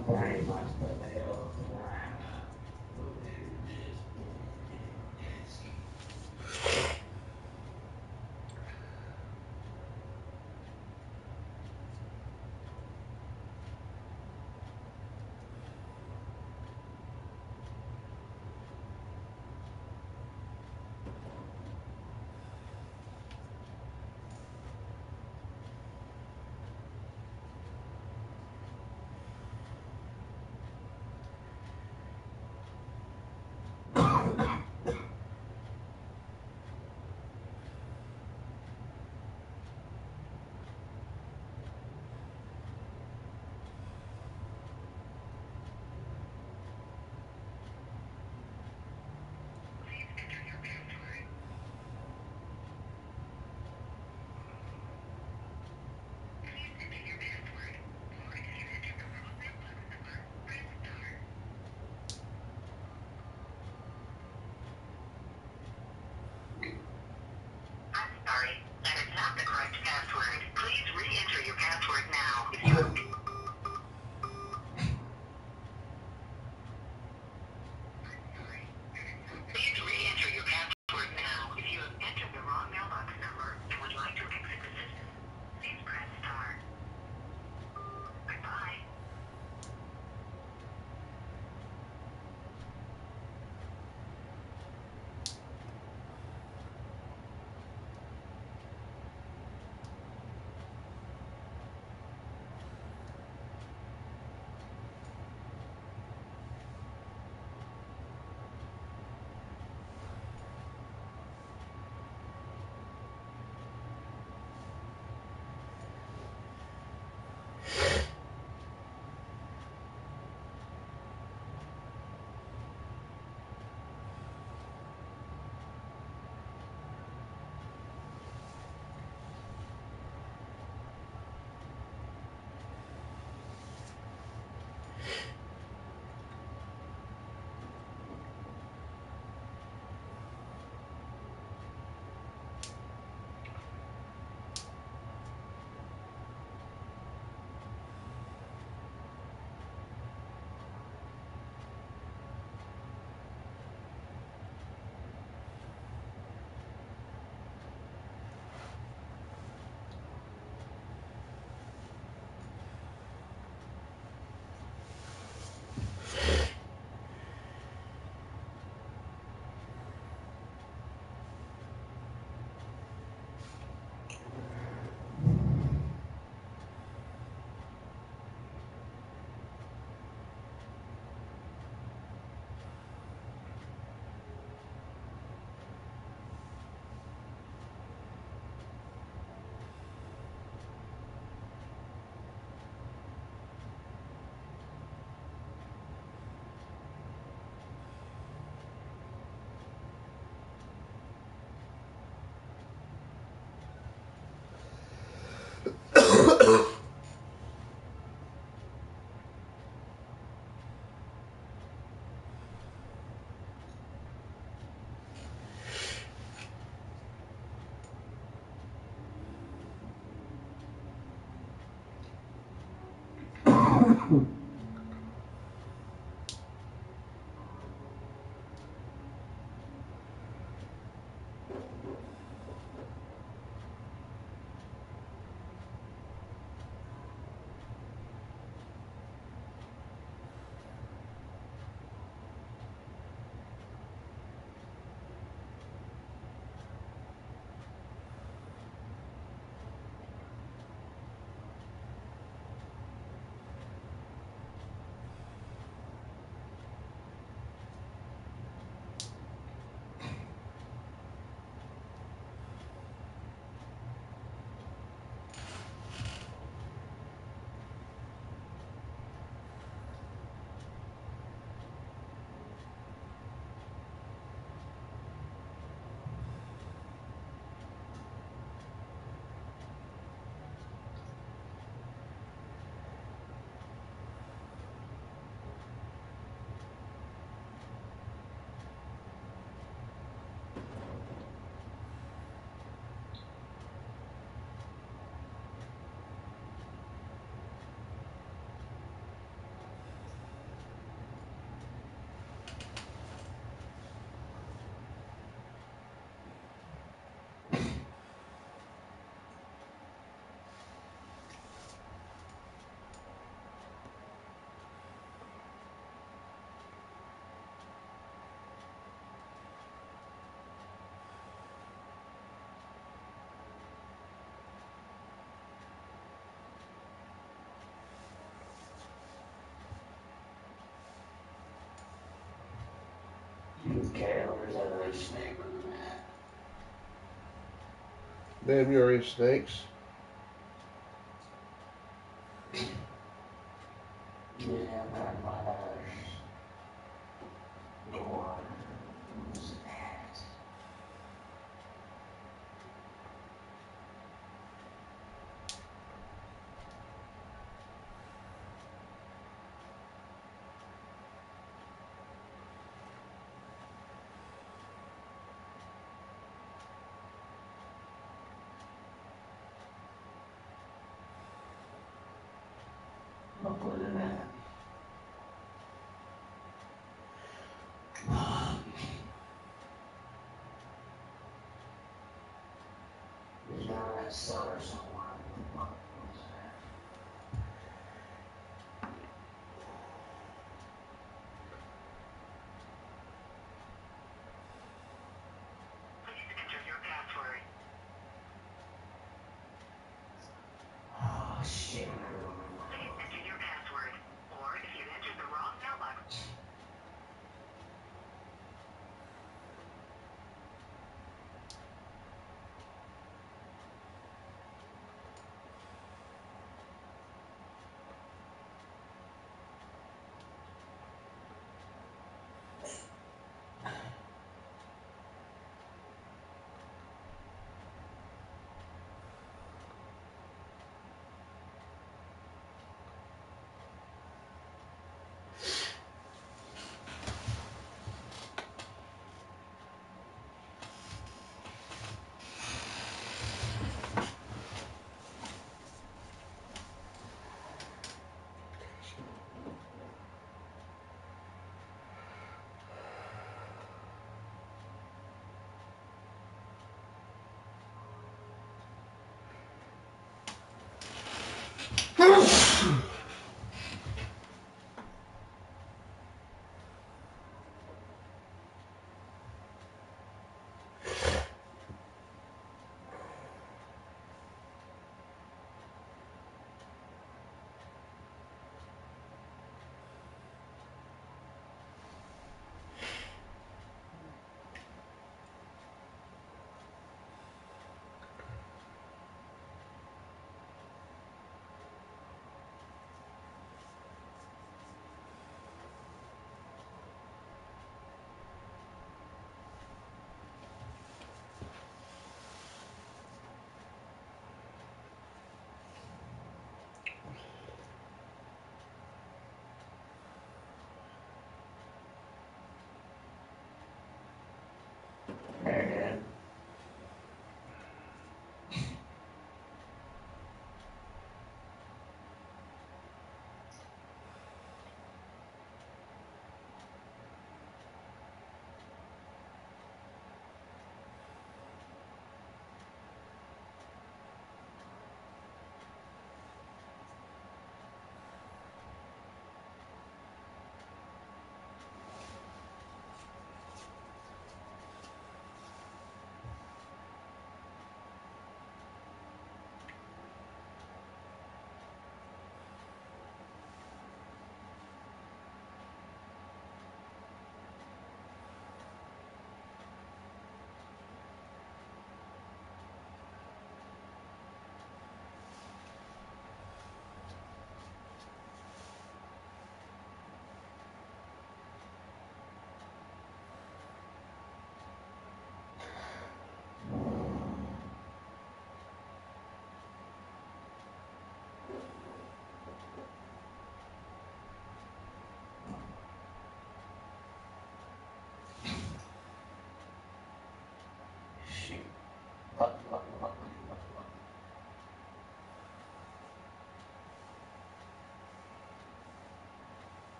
very much prevail.
Sorry, that is not the correct password. Please re-enter your password now. If you have... Please re-enter your password now. If you have entered the wrong mailbox number and would like to exit the system, please press star. Goodbye.
Kale, there's another snake on the map.
Damn, you already snakes.
Yeah, vampires. Gore. Snacks. I'll put it in. There's not that cellar somewhere. What's that?
Please enter your password.
Oh, shit.
Please enter your password. Or if you've entered the wrong mailbox.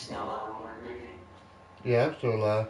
Still alive when we're reading.
Yeah, I'm still alive.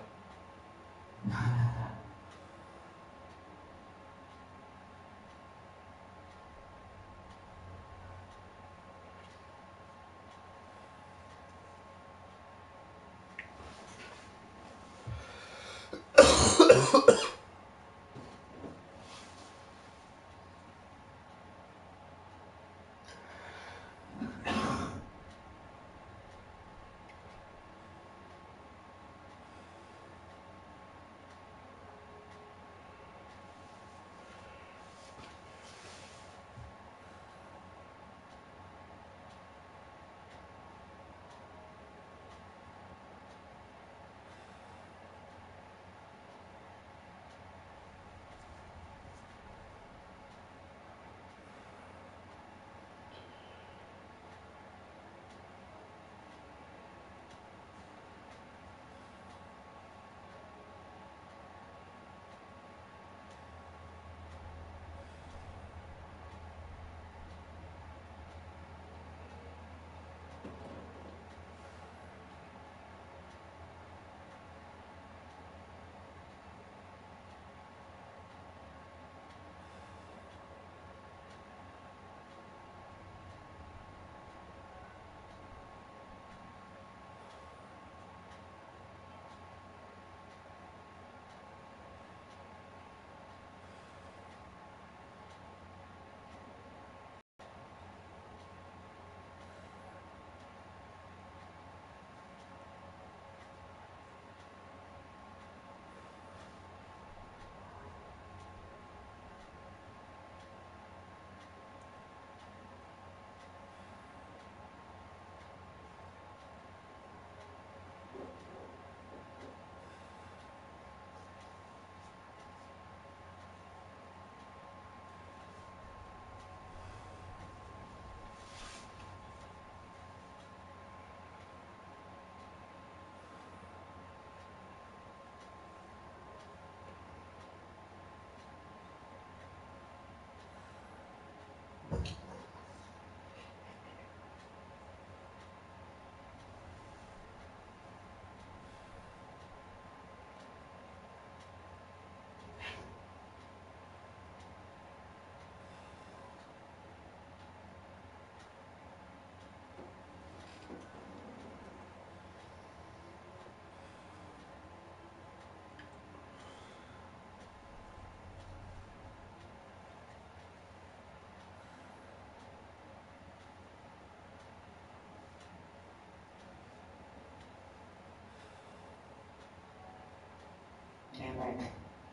Damn it.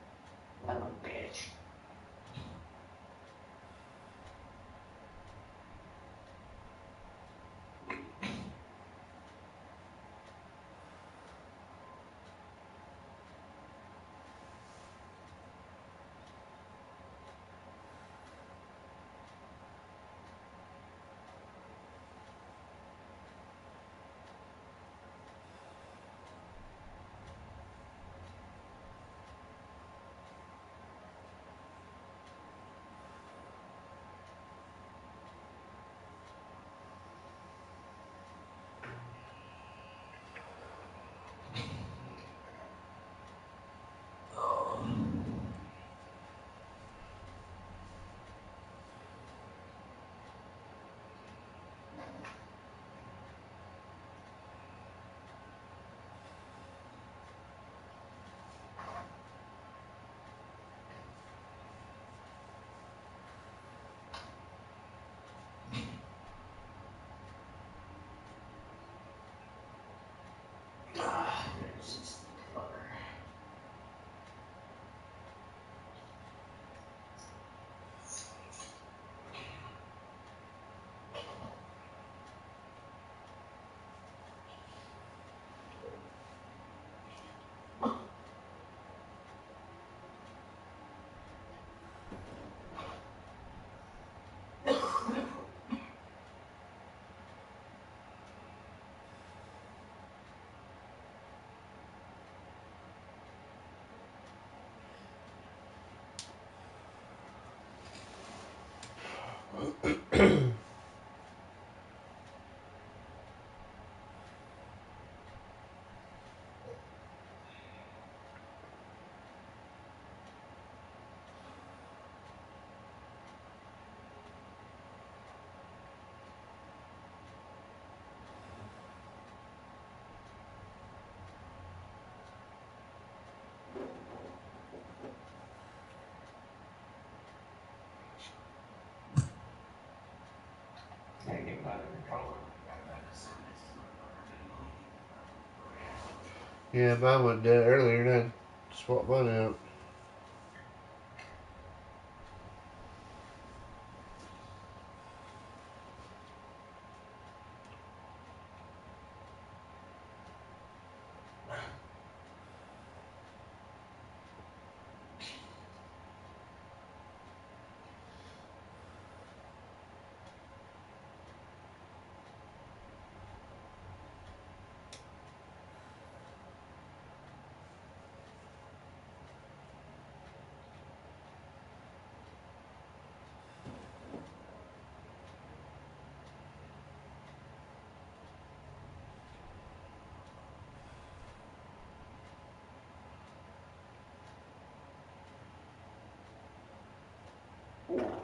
Son of a bitch.
Yeah, mine went dead earlier and I swapped mine out.
Oh.